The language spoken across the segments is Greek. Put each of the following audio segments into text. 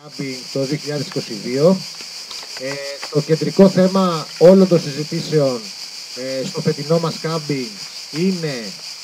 Κάμπινγκ το 2022. Το κεντρικό θέμα όλων των συζητήσεων στο φετινό μας κάμπινγκ είναι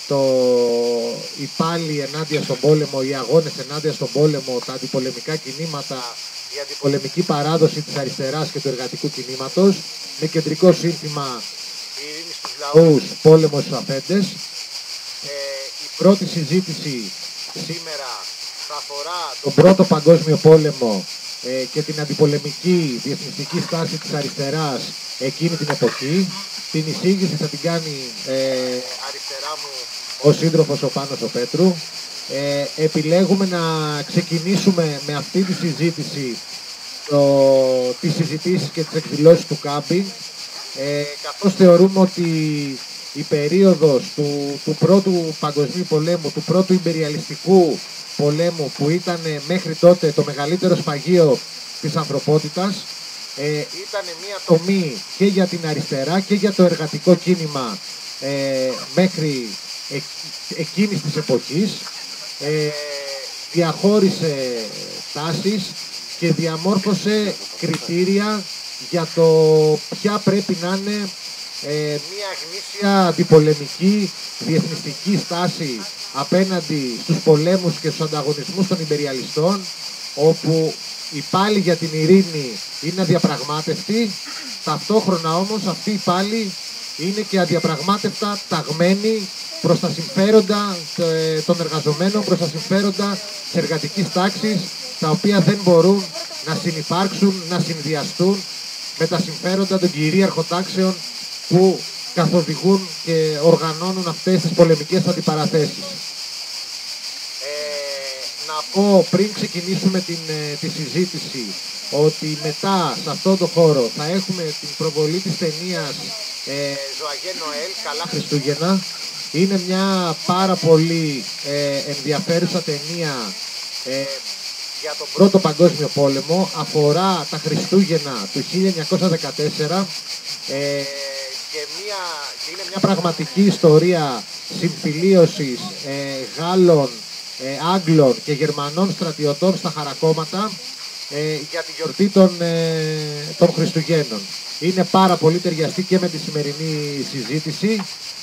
οι πάλι ενάντια στον πόλεμο, οι αγώνες ενάντια στον πόλεμο, τα αντιπολεμικά κινήματα, η αντιπολεμική παράδοση της αριστεράς και του εργατικού κινήματος, με κεντρικό σύνθημα ειρήνη στους λαούς, πόλεμος στους αφέντες. Η πρώτη συζήτηση σήμερα θα αφορά τον Πρώτο Παγκόσμιο Πόλεμο και την αντιπολεμική διεθνιστική στάση της αριστεράς εκείνη την εποχή. Την εισήγηση θα την κάνει αριστερά μου ο σύντροφος ο Πάνος ο Πέτρου. Επιλέγουμε να ξεκινήσουμε με αυτή τη συζήτηση τις συζητήσεις και τις εκδηλώσεις του κάμπινγκ, καθώς θεωρούμε ότι η περίοδος του Πρώτου Παγκοσμίου Πολέμου, του Πρώτου Ιμπεριαλιστικού πολέμου, που ήταν μέχρι τότε το μεγαλύτερο σφαγείο της ανθρωπότητας, ήταν μια τομή και για την αριστερά και για το εργατικό κίνημα μέχρι εκείνης της εποχής. Διαχώρισε τάσεις και διαμόρφωσε κριτήρια για το ποια πρέπει να είναι μια γνήσια αντιπολεμική διεθνιστική στάση απέναντι στους πολέμους και στους ανταγωνισμούς των ιμπεριαλιστών, όπου οι πάλι για την ειρήνη είναι αδιαπραγμάτευτοι, ταυτόχρονα όμως αυτοί οι πάλι είναι και αδιαπραγμάτευτα ταγμένοι προς τα συμφέροντα των εργαζομένων, προς τα συμφέροντα της εργατικής τάξης, τα οποία δεν μπορούν να συνυπάρξουν, να συνδυαστούν με τα συμφέροντα των κυρίαρχων τάξεων που καθοδηγούν και οργανώνουν αυτές τις πολεμικές αντιπαραθέσεις. Να πω πριν ξεκινήσουμε τη συζήτηση ότι μετά σε αυτόν τον χώρο θα έχουμε την προβολή της ταινίας Ζωαγέ Νοέλ, Καλά Χριστούγεννα. Είναι μια πάρα πολύ ενδιαφέρουσα ταινία για τον Πρώτο Παγκόσμιο Πόλεμο. Αφορά τα Χριστούγεννα του 1914 και είναι μια πραγματική ιστορία συμφιλίωσης Γάλλων, Άγγλων και Γερμανών στρατιωτών στα χαρακόμματα για τη γιορτή των Χριστουγέννων. Είναι πάρα πολύ ταιριαστή και με τη σημερινή συζήτηση.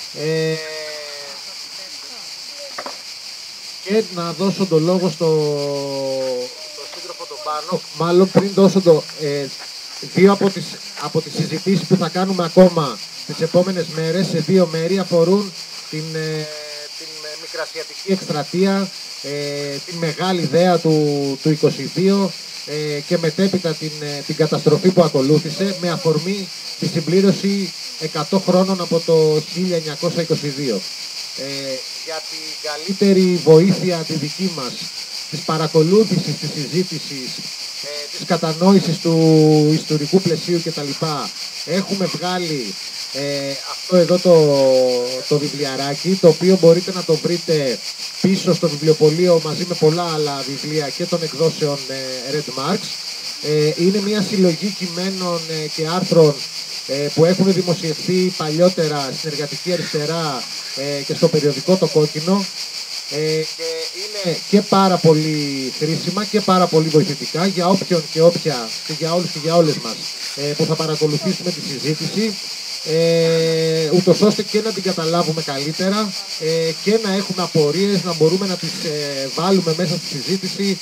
Και να δώσω το λόγο στο σύντροφο τον Πάνο. Μάλλον πριν δώσω δύο από τις συζητήσεις που θα κάνουμε ακόμα τις επόμενες μέρες, σε δύο μέρη, αφορούν την μικρασιατική εκστρατεία, την μεγάλη ιδέα του 22 και μετέπειτα την καταστροφή που ακολούθησε, με αφορμή τη συμπλήρωση 100 χρόνων από το 1922. Για την καλύτερη βοήθεια τη δική μας, της παρακολούθησης, της συζήτησης, της κατανόησης του ιστορικού πλαισίου κτλ. Έχουμε βγάλει αυτό εδώ το βιβλιαράκι, το οποίο μπορείτε να το βρείτε πίσω στο βιβλιοπωλείο μαζί με πολλά άλλα βιβλία και των εκδόσεων Red Marks. Είναι μια συλλογή κειμένων και άρθρων που έχουν δημοσιευθεί παλιότερα στην Εργατική Αριστερά και στο περιοδικό Το Κόκκινο, και είναι και πάρα πολύ χρήσιμα και πάρα πολύ βοηθητικά για όποιον και όποια και για όλους και για όλες μας που θα παρακολουθήσουμε τη συζήτηση, ούτως ώστε και να την καταλάβουμε καλύτερα και να έχουμε απορίες, να μπορούμε να τις βάλουμε μέσα στη συζήτηση,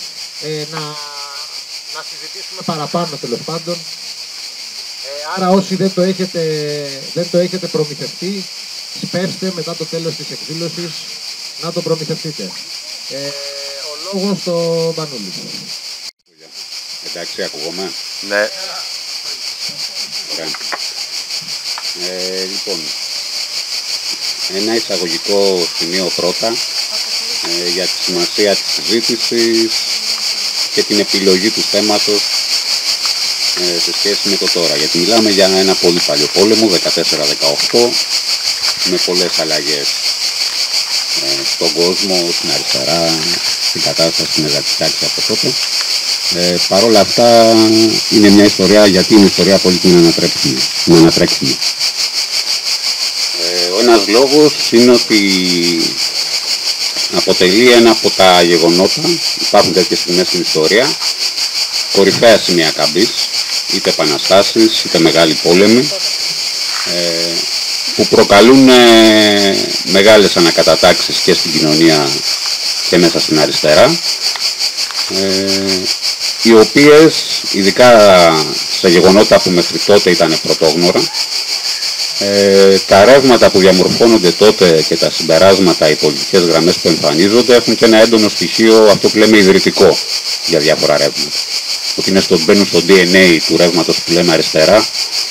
να συζητήσουμε παραπάνω τέλος πάντων. Άρα όσοι δεν το έχετε προμηθευτεί, σπέρστε μετά το τέλος της εκδήλωσης να το προμηθευτείτε. Ο λόγος στο Πανούλη. Εντάξει, ακούγομαι. Ναι. Ωραία. Λοιπόν, ένα εισαγωγικό σημείο πρώτα για τη σημασία της συζήτησης και την επιλογή του θέματος σε σχέση με το τώρα. Γιατί μιλάμε για ένα πολύ παλιό πόλεμο, 14-18, με πολλές αλλαγές στον κόσμο, στην αριστερά, στην κατάσταση στην εργατική τάξη από τότε. Παρ' όλα αυτά είναι μια ιστορία, γιατί είναι ιστορία απόλυτη ανατρέξιμη. Ο ένας λόγος είναι ότι αποτελεί ένα από τα γεγονότα, υπάρχουν τέτοιες στιγμές στην ιστορία, κορυφαία σημεία καμπής, είτε επαναστάσεις, είτε μεγάλοι πόλεμοι, που προκαλούν μεγάλες ανακατατάξεις και στην κοινωνία και μέσα στην αριστερά, οι οποίες, ειδικά σε γεγονότα που μέχρι τότε ήταν πρωτόγνωρα, τα ρεύματα που διαμορφώνονται τότε και τα συμπεράσματα, οι πολιτικές γραμμές που εμφανίζονται έχουν και ένα έντονο στοιχείο, αυτό που λέμε ιδρυτικό, για διάφορα ρεύματα. Ότι είναι μπαίνουν στο DNA του ρεύματος που λέμε αριστερά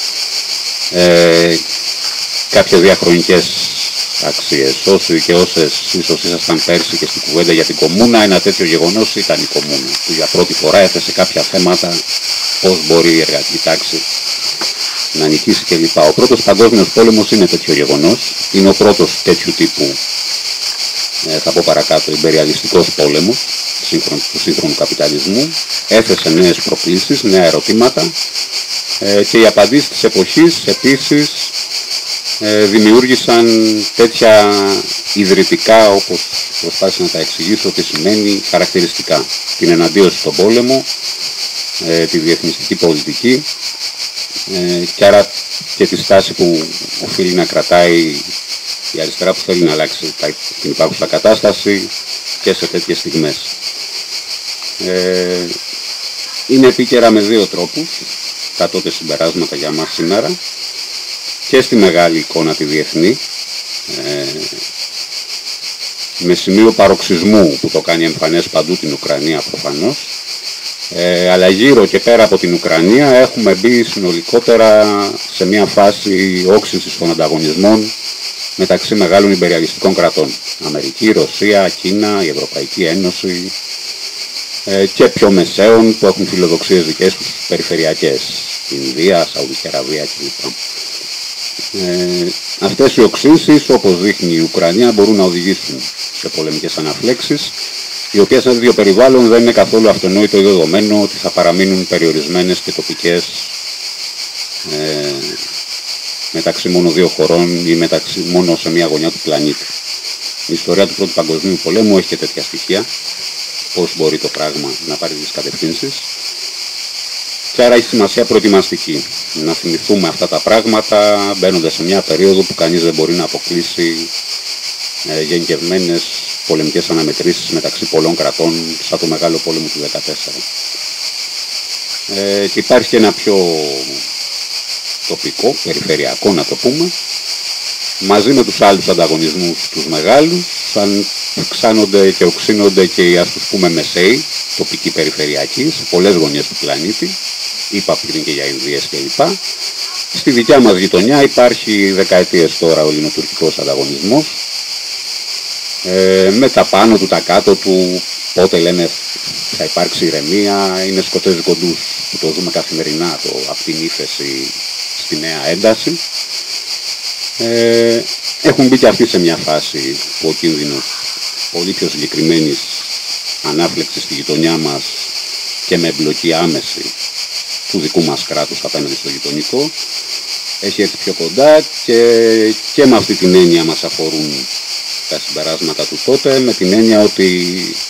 κάποιες διαχρονικές αξίες. Όσοι και όσες ίσως ήσασταν πέρσι και στην κουβέντα για την κομμούνα, ένα τέτοιο γεγονός ήταν η κομμούνα, που για πρώτη φορά έθεσε κάποια θέματα, πώς μπορεί η εργατική τάξη να νικήσει κλπ. Ο πρώτος παγκόσμιος πόλεμος είναι τέτοιο γεγονός, είναι ο πρώτος τέτοιου τύπου, θα πω παρακάτω, ιμπεριαλιστικός πόλεμος του σύγχρονου καπιταλισμού, έθεσε νέες προκλήσεις, νέα ερωτήματα, και οι απαντήσεις της εποχής επίσης δημιούργησαν τέτοια ιδρυτικά, όπως προσπάθησα να τα εξηγήσω τι σημαίνει, χαρακτηριστικά. Την εναντίωση στον πόλεμο, τη διεθνιστική πολιτική, και άρα και τη στάση που οφείλει να κρατάει η αριστερά, που θέλει να αλλάξει την υπάρχουσα κατάσταση και σε τέτοιες στιγμές. Είναι επίκαιρα με δύο τρόπους τα τότε συμπεράσματα για μας σήμερα, και στη μεγάλη εικόνα τη διεθνή, με σημείο παροξισμού που το κάνει εμφανές παντού την Ουκρανία προφανώς, αλλά γύρω και πέρα από την Ουκρανία έχουμε μπει συνολικότερα σε μια φάση όξυνσης των ανταγωνισμών μεταξύ μεγάλων ιμπεριαλιστικών κρατών. Αμερική, Ρωσία, Κίνα, η Ευρωπαϊκή Ένωση, και πιο μεσαίων που έχουν φιλοδοξίες δικές τους περιφερειακές, Ινδία, Σαουδική Αραβία κλπ. Αυτές οι οξύνσεις, όπως δείχνει η Ουκρανία, μπορούν να οδηγήσουν σε πολεμικές αναφλέξεις, οι οποίες σε δύο περιβάλλον δεν είναι καθόλου αυτονόητο ή δεδομένο ότι θα παραμείνουν περιορισμένες και τοπικές, μεταξύ μόνο δύο χωρών ή μόνο σε μία γωνιά του πλανήτη. Η ιστορία του Πρώτου Παγκοσμίου Πολέμου έχει και τέτοια στοιχεία, πώς μπορεί το πράγμα να πάρει τις κατευθύνσεις. Και άρα έχει σημασία προετοιμαστική. Να θυμηθούμε αυτά τα πράγματα μπαίνοντας σε μια περίοδο που κανείς δεν μπορεί να αποκλείσει γενικευμένες πολεμικές αναμετρήσεις μεταξύ πολλών κρατών, σαν το Μεγάλο Πόλεμο του 1914. Και υπάρχει και ένα πιο τοπικό, περιφερειακό να το πούμε, μαζί με τους άλλους ανταγωνισμούς τους μεγάλους, αυξάνονται και οξύνονται και οι, ας τους πούμε, μεσαίοι, τοπικοί περιφερειακοί, σε πολλές γωνιές του πλανήτη, είπα πριν και για Ινδίες κλπ. Στη δικιά μας γειτονιά υπάρχει δεκαετίες τώρα ο ελληνοτουρκικός ανταγωνισμός, με τα πάνω του, τα κάτω του, πότε λένε θα υπάρξει ηρεμία, είναι σκοτσέζικο ντους που το δούμε καθημερινά, από την ύφεση στη νέα ένταση. Έχουν μπει και αυτοί σε μια φάση που ο κίνδυνος πολύ πιο συγκεκριμένης ανάφλεξης στη γειτονιά μας και με εμπλοκή άμεση του δικού μας κράτους απέναντι στο γειτονικό έχει έρθει πιο κοντά, και με αυτή την έννοια μας αφορούν τα συμπεράσματα του τότε, με την έννοια ότι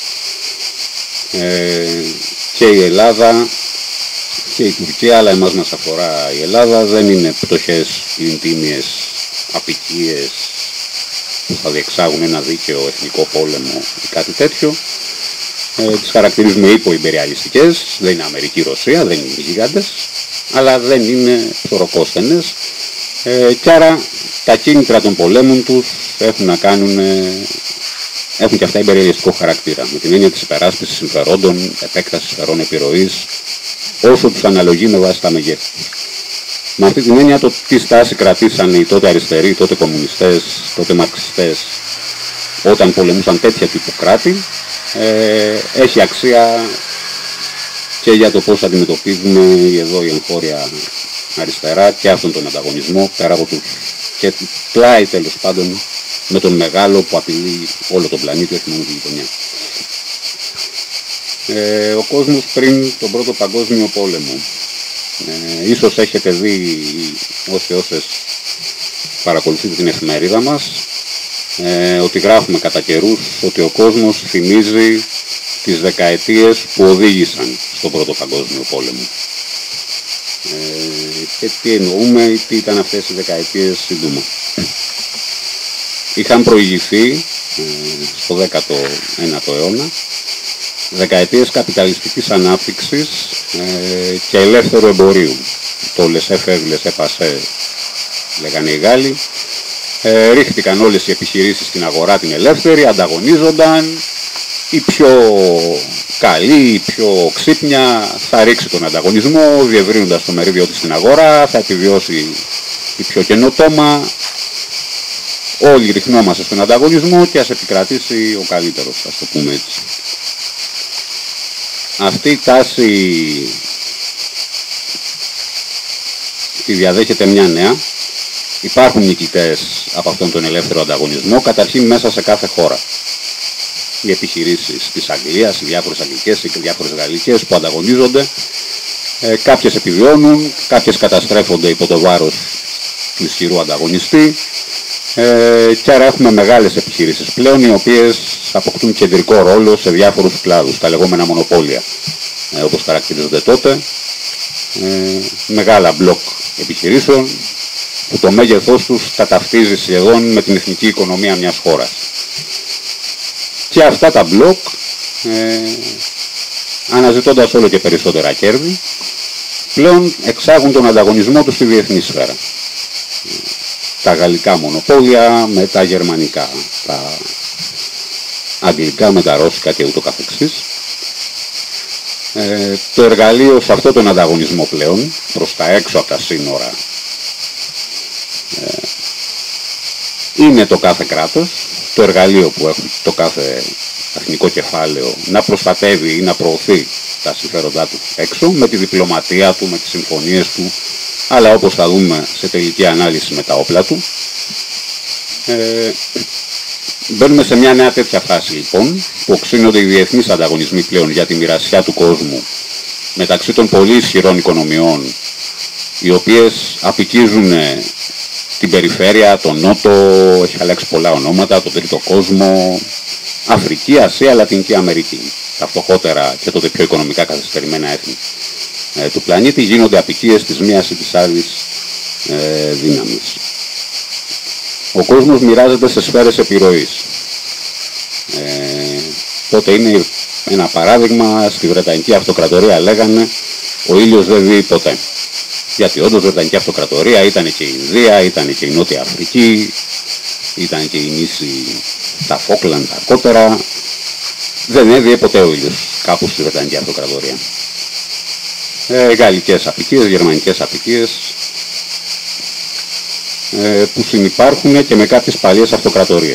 και η Ελλάδα και η Τουρκία, αλλά εμάς μας αφορά η Ελλάδα, δεν είναι πτωχές πλυντήμιες απικίες που θα διεξάγουν ένα δίκαιο εθνικό πόλεμο ή κάτι τέτοιο. Τις χαρακτηρίζουμε υποϊμπεριαλιστικές, δεν είναι Αμερική, Ρωσία, δεν είναι γίγαντες, αλλά δεν είναι ψωροκόσθενες, και άρα τα κίνητρα των πολέμων τους έχουν να κάνουν, έχουν και αυτά υπεριαλιστικό χαρακτήρα, με την έννοια της υπεράσπισης συμφερόντων, επέκτασης σφαιρών επιρροής, όσο τους αναλογεί με βάση τα μεγέθη τους. Με αυτή την έννοια το τι στάση κρατήσαν οι τότε αριστεροί, οι τότε κομμουνιστές, τότε μαρξιστές, όταν πολεμούσαν τέτοια τύπου κράτη, έχει αξία και για το πώς αντιμετωπίζουμε εδώ η εγχώρια αριστερά και αυτόν τον ανταγωνισμό, πέρα από τους και πλάι τέλος πάντων με τον μεγάλο που απειλεί όλο τον πλανήτη, όχι μόνο τη γειτονιά. Ο κόσμος πριν τον Πρώτο Παγκόσμιο Πόλεμο, ίσως έχετε δει όσοι όσες παρακολουθείτε την εφημερίδα μας, ότι γράφουμε κατά καιρούς ότι ο κόσμος θυμίζει τις δεκαετίες που οδήγησαν στον Πρώτο Παγκόσμιο Πόλεμο. Και τι εννοούμε, τι ήταν αυτές οι δεκαετίες σύντομα. Είχαν προηγηθεί στο 19ο αιώνα δεκαετίες καπιταλιστικής ανάπτυξης και ελεύθερου εμπορίου. Το laissez-faire, laissez-passer λέγανε οι Γάλλοι. Ρίχτηκαν όλες οι επιχειρήσεις στην αγορά την ελεύθερη, ανταγωνίζονταν. Η πιο καλή, η πιο ξύπνια θα ρίξει τον ανταγωνισμό, διευρύνοντας το μερίδιο της στην αγορά, θα επιβιώσει η πιο καινοτόμα. Όλοι ριχνόμαστε στον ανταγωνισμό και ας επικρατήσει ο καλύτερος, ας το πούμε έτσι. Αυτή η τάση τη διαδέχεται μια νέα. Υπάρχουν νικητές από αυτόν τον ελεύθερο ανταγωνισμό, καταρχήν μέσα σε κάθε χώρα. Οι επιχειρήσεις της Αγγλίας, οι διάφορες αγγλικές, οι διάφορες γαλλικές που ανταγωνίζονται, κάποιες επιβιώνουν, κάποιες καταστρέφονται υπό το βάρος του ισχυρού ανταγωνιστή, και άρα έχουμε μεγάλες επιχειρήσεις πλέον, οι οποίες αποκτούν κεντρικό ρόλο σε διάφορους κλάδους, τα λεγόμενα μονοπόλια, όπως χαρακτηρίζονται τότε, μεγάλα μπλοκ επιχειρήσεων, που το μέγεθός τους καταφτίζει σχεδόν με την εθνική οικονομία μιας χώρας. Και αυτά τα μπλοκ, αναζητώντας όλο και περισσότερα κέρδη, πλέον εξάγουν τον ανταγωνισμό τους στη διεθνή σφαίρα. Τα γαλλικά μονοπόλια με τα γερμανικά, τα αγγλικά με τα ρώσικα και ούτω καθεξής. Το εργαλείο σε αυτόν τον ανταγωνισμό πλέον, προς τα έξω από τα σύνορα, είναι το κάθε κράτος, το εργαλείο που έχει το κάθε εθνικό κεφάλαιο να προστατεύει ή να προωθεί τα συμφέροντά του έξω, με τη διπλωματία του, με τις συμφωνίες του, αλλά όπως θα δούμε σε τελική ανάλυση με τα όπλα του. Μπαίνουμε σε μια νέα τέτοια φάση λοιπόν, που οξύνονται οι διεθνείς ανταγωνισμοί πλέον για τη μοιρασιά του κόσμου μεταξύ των πολύ ισχυρών οικονομιών, οι οποίες απικίζουν την περιφέρεια, τον Νότο, έχει αλλάξει πολλά ονόματα, τον τρίτο κόσμο, Αφρική, Ασία, Λατινική Αμερική, τα φτωχότερα και τότε πιο οικονομικά καθυστερημένα έθνη του πλανήτη, γίνονται απικίες της μίας ή της άλλης δύναμης. Ο κόσμος μοιράζεται σε σφαίρες επιρροής. Τότε είναι ένα παράδειγμα, στη Βρετανική Αυτοκρατορία λέγανε ο ήλιος δεν δει ποτέ. Γιατί όντως η Βρετανική Αυτοκρατορία ήταν και η Ινδία, ήταν και η Νότια Αφρική, ήταν και η νήσι, τα Φόκλαντ αργότερα. Δεν έδιε ποτέ ο ήλιος κάπου στη Βρετανική Αυτοκρατορία. Γαλλικές απικίες, γερμανικές απικίες, που συνυπάρχουν και με κάποιες παλιές αυτοκρατορίες.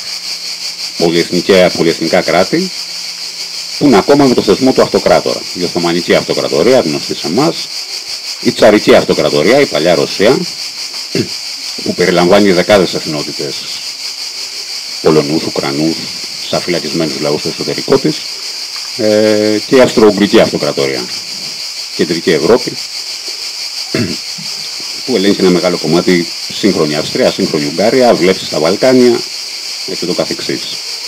Πολυεθνικά κράτη, που είναι ακόμα με το θεσμό του αυτοκράτορα. Η Οθωμανική Αυτοκρατορία, γνωστή σε εμάς, η Τσαρική Αυτοκρατορία, η παλιά Ρωσία, που περιλαμβάνει δεκάδες εθνότητες, Πολωνούς, Ουκρανούς, σαφυλακισμένους λαούς στο εσωτερικό της, και η Αυστρο-Ουγγρική Αυτοκρατορία, Κεντρική Ευρώπη, που ελέγχει ένα μεγάλο κομμάτι, σύγχρονη Αυστρία, σύγχρονη Ουγγαρία, βλέψεις στα Βαλκάνια και το καθεξής.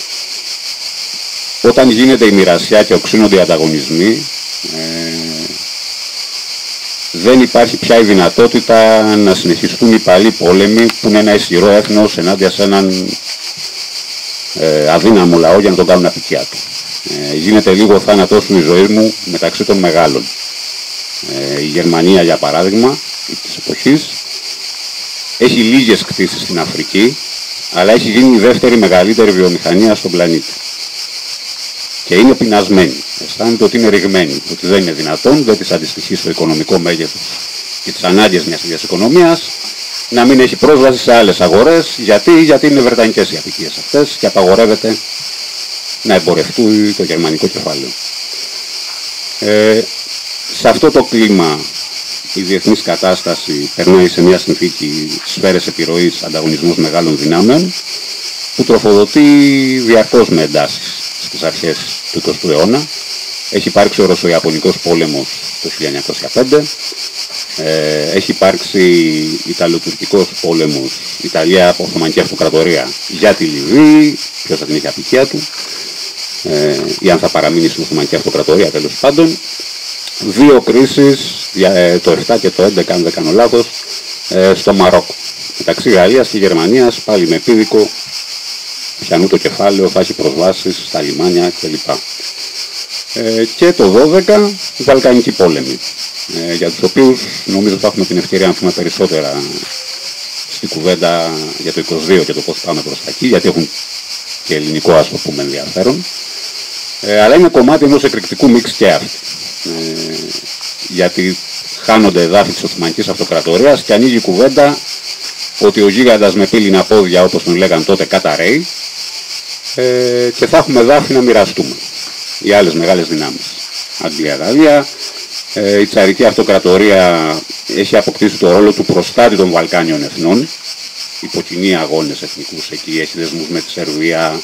Όταν γίνεται η μοιρασιά και οξύνονται οι ανταγωνισμοί, δεν υπάρχει πια η δυνατότητα να συνεχιστούν οι παλιοί πόλεμοι, που είναι ένα ισχυρό έθνος ενάντια σε έναν αδύναμο λαό για να τον κάνουν απικιά του. Γίνεται λίγο θάνατός μου η ζωή μου μεταξύ των μεγάλων. Η Γερμανία, για παράδειγμα, της εποχής, έχει λίγες κτήσεις στην Αφρική, αλλά έχει γίνει η δεύτερη μεγαλύτερη βιομηχανία στον πλανήτη. Και είναι πεινασμένη. Αισθάνεται ότι είναι ρηγμένη, ότι δεν είναι δυνατόν, δεν της αντιστοιχεί στο οικονομικό μέγεθος και τις ανάγκες μιας ίδιας οικονομίας, να μην έχει πρόσβαση σε άλλες αγορές. Γιατί είναι βρετανικές οι απικίες αυτές και απαγορεύεται να εμπορευτούν το γερμανικό κεφάλαιο. Σε αυτό το κλίμα η διεθνής κατάσταση περνάει σε μια συνθήκη σφαίρες επιρροής, ανταγωνισμός μεγάλων δυνάμεων, που τροφοδοτεί διαρκώς με εντάσεις στις αρχές του 20ου αιώνα. Έχει υπάρξει ο Ρωσο-Ιαπωνικός πόλεμος το 1905, έχει υπάρξει Ιταλο-Τουρκικός πόλεμος, Ιταλία, Οθωμανική Αυτοκρατορία για τη Λιβύη, ποιος θα την έχει απικία του. ή αν θα παραμείνει στην Οθωμανική Αυτοκρατορία, τέλος πάντων. Δύο κρίσεις, το 7 και το 11 αν δεν κάνω λάθος, στο Μαρόκο. Μεταξύ Γαλλίας και Γερμανίας, πάλι με επίδικο πιανού το κεφάλαιο, θα έχει προσβάσεις στα λιμάνια κλπ. Και το 12 Βαλκανική πόλεμη, για τους οποίους νομίζω θα έχουμε την ευκαιρία να πούμε περισσότερα στην κουβέντα για το 22 και το πώς πάμε προς τα εκεί, γιατί έχουν και ελληνικό, ας το πούμε, ενδιαφέρον. Αλλά είναι κομμάτι ενός εκρηκτικού μίξ και αυτή. Γιατί χάνονται εδάφη της Οθωμανικής Αυτοκρατορίας και ανοίγει η κουβέντα ότι ο γίγαντας με πύληνα πόδια, όπως τον λέγαν τότε, καταραίει, και θα έχουμε εδάφη να μοιραστούμε. Οι άλλες μεγάλες δυνάμεις. Αγγλία, Γαλλία. Η Τσαρική Αυτοκρατορία έχει αποκτήσει το ρόλο του προστάτη των Βαλκάνιων εθνών. Υποκινεί αγώνες εθνικούς εκεί, έχει δεσμούς με τη Σερβία,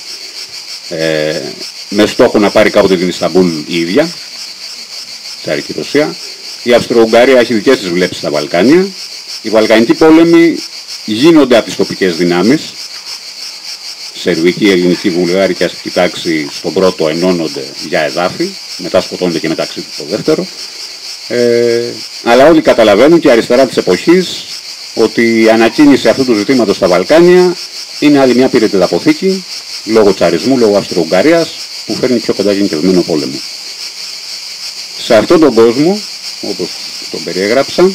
με στόχο να πάρει κάποτε την Ισταμπούλ η ίδια, Τσαρική Ρωσία. Η Αυστρο-Ουγγαρία έχει δικές της βλέψεις στα Βαλκάνια. Οι Βαλκανικοί πόλεμοι γίνονται από τις τοπικές δυνάμεις. Σερβική, ελληνική, βουλγάρη και αστική τάξη στον πρώτο ενώνονται για εδάφη, μετά σκοτώνονται και μεταξύ τους στο δεύτερο. Αλλά όλοι καταλαβαίνουν και αριστερά της εποχής ότι η ανακοίνηση αυτού του ζητήματος στα Βαλκάνια είναι άλλη μια πυρετεδαποθήκη, λόγω τσαρισμού, λόγω Αυστρο-Ουγγαρίας, που φέρνει πιο κοντά γενικευμένο πόλεμο. Σε αυτόν τον κόσμο, όπως τον περιέγραψα,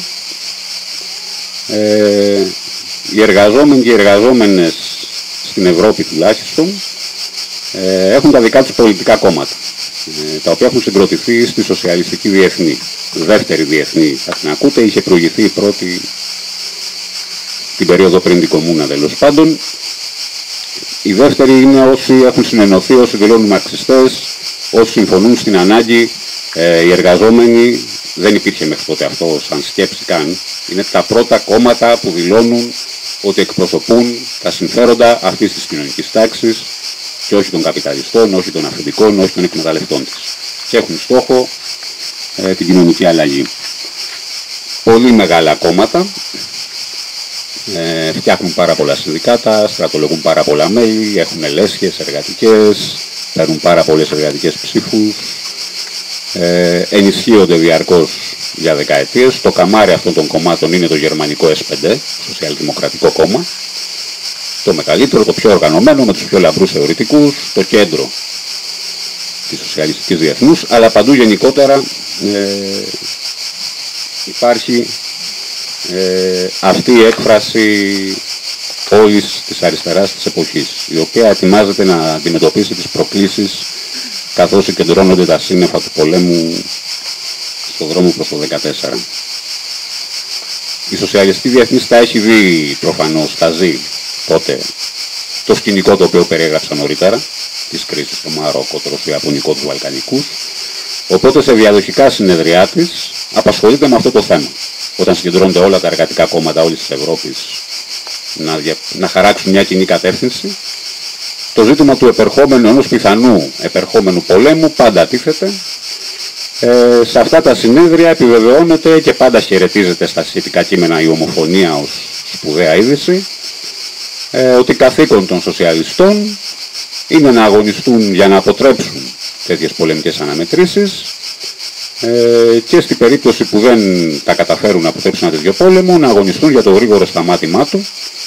οι εργαζόμενοι και οι εργαζόμενες στην Ευρώπη τουλάχιστον έχουν τα δικά τους πολιτικά κόμματα, τα οποία έχουν συγκροτηθεί στη Σοσιαλιστική Διεθνή. Δεύτερη Διεθνή, θα την ακούτε, είχε προηγηθεί η πρώτη την περίοδο πριν την Κομμούνα, τέλος πάντων. Η δεύτερη είναι όσοι έχουν συνενωθεί, όσοι δηλώνουν μαρξιστές, όσοι συμφωνούν στην ανάγκη, οι εργαζόμενοι, δεν υπήρχε μέχρι τότε αυτό σαν σκέψη καν, είναι τα πρώτα κόμματα που δηλώνουν ότι εκπροσωπούν τα συμφέροντα αυτής της κοινωνικής τάξης και όχι των καπιταλιστών, όχι των αφεντικών, όχι των εκμεταλλευτών της. Και έχουν στόχο την κοινωνική αλλαγή. Πολύ μεγάλα κόμματα, φτιάχνουν πάρα πολλά συνδικάτα, στρατολογούν πάρα πολλά μέλη, έχουν λέσχες εργατικές, παίρνουν πάρα πολλές εργατικές ψήφους, ενισχύονται διαρκώς για δεκαετίες. Το καμάρι αυτών των κομμάτων είναι το γερμανικό S5, Σοσιαλδημοκρατικό Κόμμα, το μεγαλύτερο, το πιο οργανωμένο, με τους πιο λαμπρούς θεωρητικούς, το κέντρο της Σοσιαλιστικής Διεθνούς, αλλά παντού γενικότερα υπάρχει αυτή η έκφραση όλης της αριστεράς της εποχής, η οποία ετοιμάζεται να αντιμετωπίσει τις προκλήσεις καθώς συγκεντρώνονται τα σύννεφα του πολέμου στον δρόμο προς το 14. Η Σοσιαλιστική Διεθνής τα έχει δει προφανώς, τα ζει τότε το σκηνικό το οποίο περιέγραψα νωρίτερα, της κρίσης στο Μαρόκο, το Ρωσο-Ιαπωνικό, τους Βαλκανικούς, οπότε σε διαδοχικά συνεδριά της απασχολείται με αυτό το θέμα. Όταν συγκεντρώνονται όλα τα εργατικά κόμματα όλης της Ευρώπης να χαράξουν μια κοινή κατεύθυνση, το ζήτημα του επερχόμενου, ενός πιθανού επερχόμενου πολέμου πάντα τίθεται. Σε αυτά τα συνέδρια επιβεβαιώνεται και πάντα χαιρετίζεται στα σχετικά κείμενα η ομοφωνία ως σπουδαία είδηση, ότι καθήκον των σοσιαλιστών είναι να αγωνιστούν για να αποτρέψουν τέτοιες πολεμικές αναμετρήσεις, και στην περίπτωση που δεν τα καταφέρουν να αποτρέψουν ένα τέτοιο πόλεμο, να αγωνιστούν για το γρήγορο σταμάτημά του.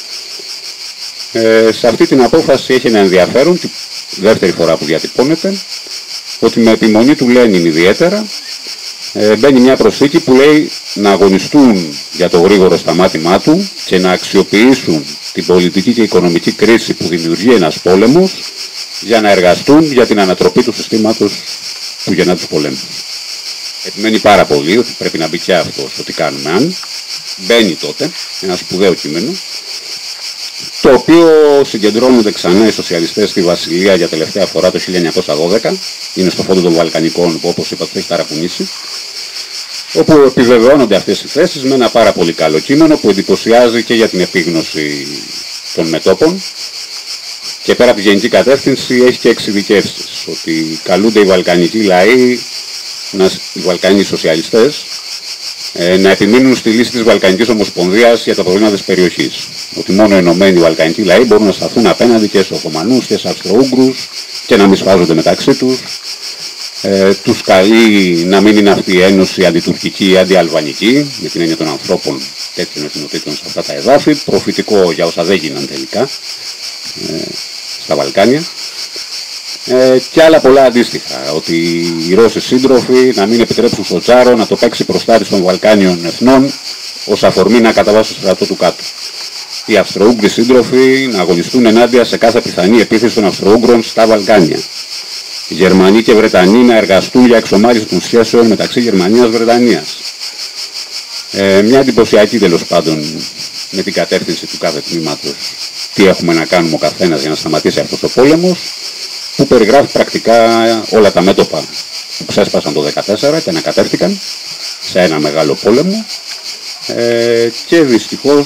Σε αυτή την απόφαση έχει ένα ενδιαφέρον, τη δεύτερη φορά που διατυπώνεται, ότι με επιμονή του Λένιν ιδιαίτερα μπαίνει μια προσθήκη που λέει να αγωνιστούν για το γρήγορο σταμάτημά του και να αξιοποιήσουν την πολιτική και οικονομική κρίση που δημιουργεί ένας πόλεμος για να εργαστούν για την ανατροπή του συστήματος που γεννά τους πολέμους. Επιμένει πάρα πολύ ότι πρέπει να μπει και αυτό ότι κάνουμε αν. Μπαίνει τότε ένα σπουδαίο κείμενο, το οποίο συγκεντρώνονται ξανά οι σοσιαλιστές στη Βασιλεία για τελευταία φορά το 1912, είναι στο φόντο των Βαλκανικών που, όπως είπα, τους έχει ταρακουνήσει, όπου επιβεβαιώνονται αυτές οι θέσεις με ένα πάρα πολύ καλό κείμενο που εντυπωσιάζει και για την επίγνωση των μετώπων, και πέρα από τη γενική κατεύθυνση έχει και εξειδικεύσεις, ότι καλούνται οι βαλκανικοί λαοί, οι Βαλκανοί σοσιαλιστές, να επιμείνουν στη λύση της Βαλκανικής Ομοσπονδίας για τα προβλήματα της περιοχής. Ότι μόνο ενωμένοι οι Βαλκανικοί λαοί μπορούν να σταθούν απέναντι και σε Οθωμανούς και σε Αυστρο-Ούγγρους και να μην σφάζονται μεταξύ τους. Τους καλεί να μην είναι αυτή η ένωση αντιτουρκική ή αντιαλβανική, με την έννοια των ανθρώπων τέτοιων εθνοτήτων σε αυτά τα εδάφη, προφητικό για όσα δεν γίναν τελικά στα Βαλκάνια. Και άλλα πολλά αντίστοιχα, ότι οι Ρώσοι σύντροφοι να μην επιτρέψουν στο Τσάρο να το παίξει προστάτης των Βαλκάνιων εθνών ως αφορμή να καταβάσει το στρατό του κάτω. Οι Αυστρο-Ούγγροι σύντροφοι να αγωνιστούν ενάντια σε κάθε πιθανή επίθεση των Αυστρο-Ούγγρων στα Βαλκάνια. Οι Γερμανοί και Βρετανοί να εργαστούν για εξομάλυνση των σχέσεων μεταξύ Γερμανίας-Βρετανίας. Μια εντυπωσιακή τέλος πάντων με την κατεύθυνση του κάθε τμήματος τι έχουμε να κάνουμε ο καθένας για να σταματήσει αυτός ο πόλεμος, που περιγράφει πρακτικά όλα τα μέτωπα που ξέσπασαν το 2014 και ανακατεύθηκαν σε ένα μεγάλο πόλεμο και δυστυχώς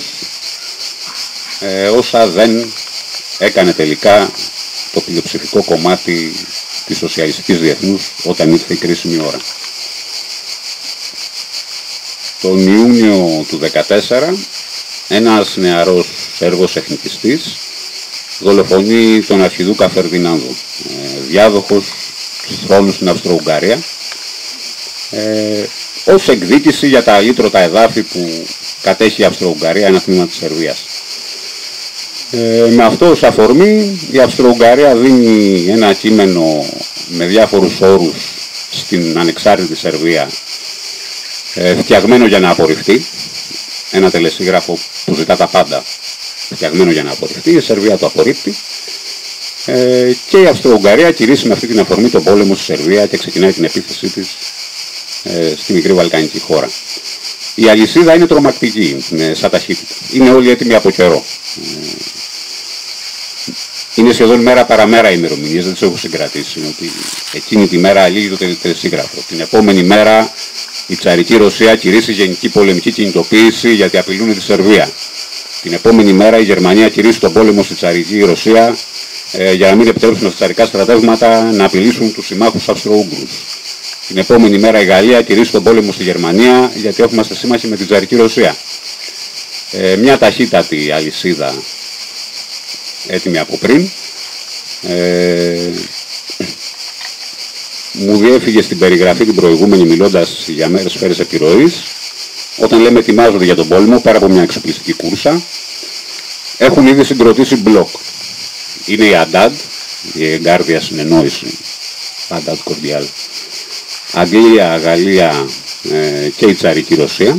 όσα δεν έκανε τελικά το πλειοψηφικό κομμάτι της σοσιαλιστικής διεθνούς όταν ήρθε η κρίσιμη ώρα. Τον Ιούνιο του 2014 ένας νεαρός Σέρβος εθνικιστής δολοφονεί τον αρχιδούκα Φερδινάνδο, διάδοχος του θρόνου στην Αυστρο-Ουγγαρία, ως εκδίκηση για τα αλήτρωτα εδάφη που κατέχει η Αυστρο-Ουγγαρία, ένα τμήμα της Σερβίας. Με αυτό ως αφορμή η Αυστρο-Ουγγαρία δίνει ένα κείμενο με διάφορους όρους στην ανεξάρτητη Σερβία, φτιαγμένο για να απορριφθεί, ένα τελεσίγραφο που ζητά τα πάντα, φτιαγμένο για να απορριφθεί, η Σερβία το απορρίπτει και η Αυστρο-Ουγγαρία κηρύσσει με αυτή την αφορμή τον πόλεμο στη Σερβία και ξεκινάει την επίθεσή της στη μικρή βαλκανική χώρα. Η αλυσίδα είναι τρομακτική, σαν ταχύτητα. Είναι όλοι έτοιμοι από καιρό. Είναι σχεδόν μέρα παραμέρα οι ημερομηνίες, δεν τις έχω συγκρατήσει. Ότι εκείνη τη μέρα λύγει το τελεσίγραφο. Την επόμενη μέρα η τσαρική Ρωσία κηρύσσει γενική πολεμική κινητοποίηση γιατί απειλούν τη Σερβία. Την επόμενη μέρα η Γερμανία κηρύσσει τον πόλεμο στη τσαρική Ρωσία για να μην επιτρέψουν στα τσαρικά στρατεύματα να απειλήσουν τους συμμάχους Αυστρο-Ούγγρους. Την επόμενη μέρα η Γαλλία κηρύσσει τον πόλεμο στη Γερμανία γιατί είμαστε σύμμαχοι με την τσαρική Ρωσία. Μια ταχύτατη αλυσίδα έτοιμη από πριν. Μου διέφυγε στην περιγραφή την προηγούμενη μιλώντας για μέρες σφαίρες επιρροής. Όταν λέμε ετοιμάζονται για τον πόλεμο, πέρα από μια εξοπλιστική κούρσα, έχουν ήδη συγκροτήσει μπλοκ. Είναι η Αντάντ, η εγκάρδια συνεννόηση, Αντάντ Κορδιάλ, Αγγλία, Γαλλία και η τσαρική Ρωσία,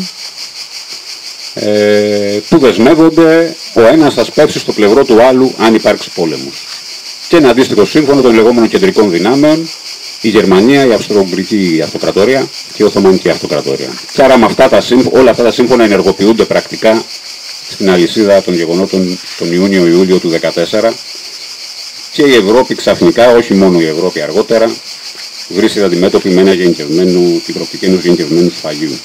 που δεσμεύονται ο ένας θα σπεύσει στο πλευρό του άλλου αν υπάρξει πόλεμος. Και ένα αντίστοιχο σύμφωνο των λεγόμενων κεντρικών δυνάμεων, η Γερμανία, η Αυστρο-Ουγγρική Αυτοκρατορία και η Οθωμανική Αυτοκρατορία. Και άρα με όλα αυτά τα σύμφωνα ενεργοποιούνται πρακτικά στην αλυσίδα των γεγονότων τον Ιούνιο-Ιούλιο του 2014 και η Ευρώπη ξαφνικά, όχι μόνο η Ευρώπη αργότερα, βρίσκεται αντιμέτωπη με την προοπτική ενός γενικευμένου σφαγείου.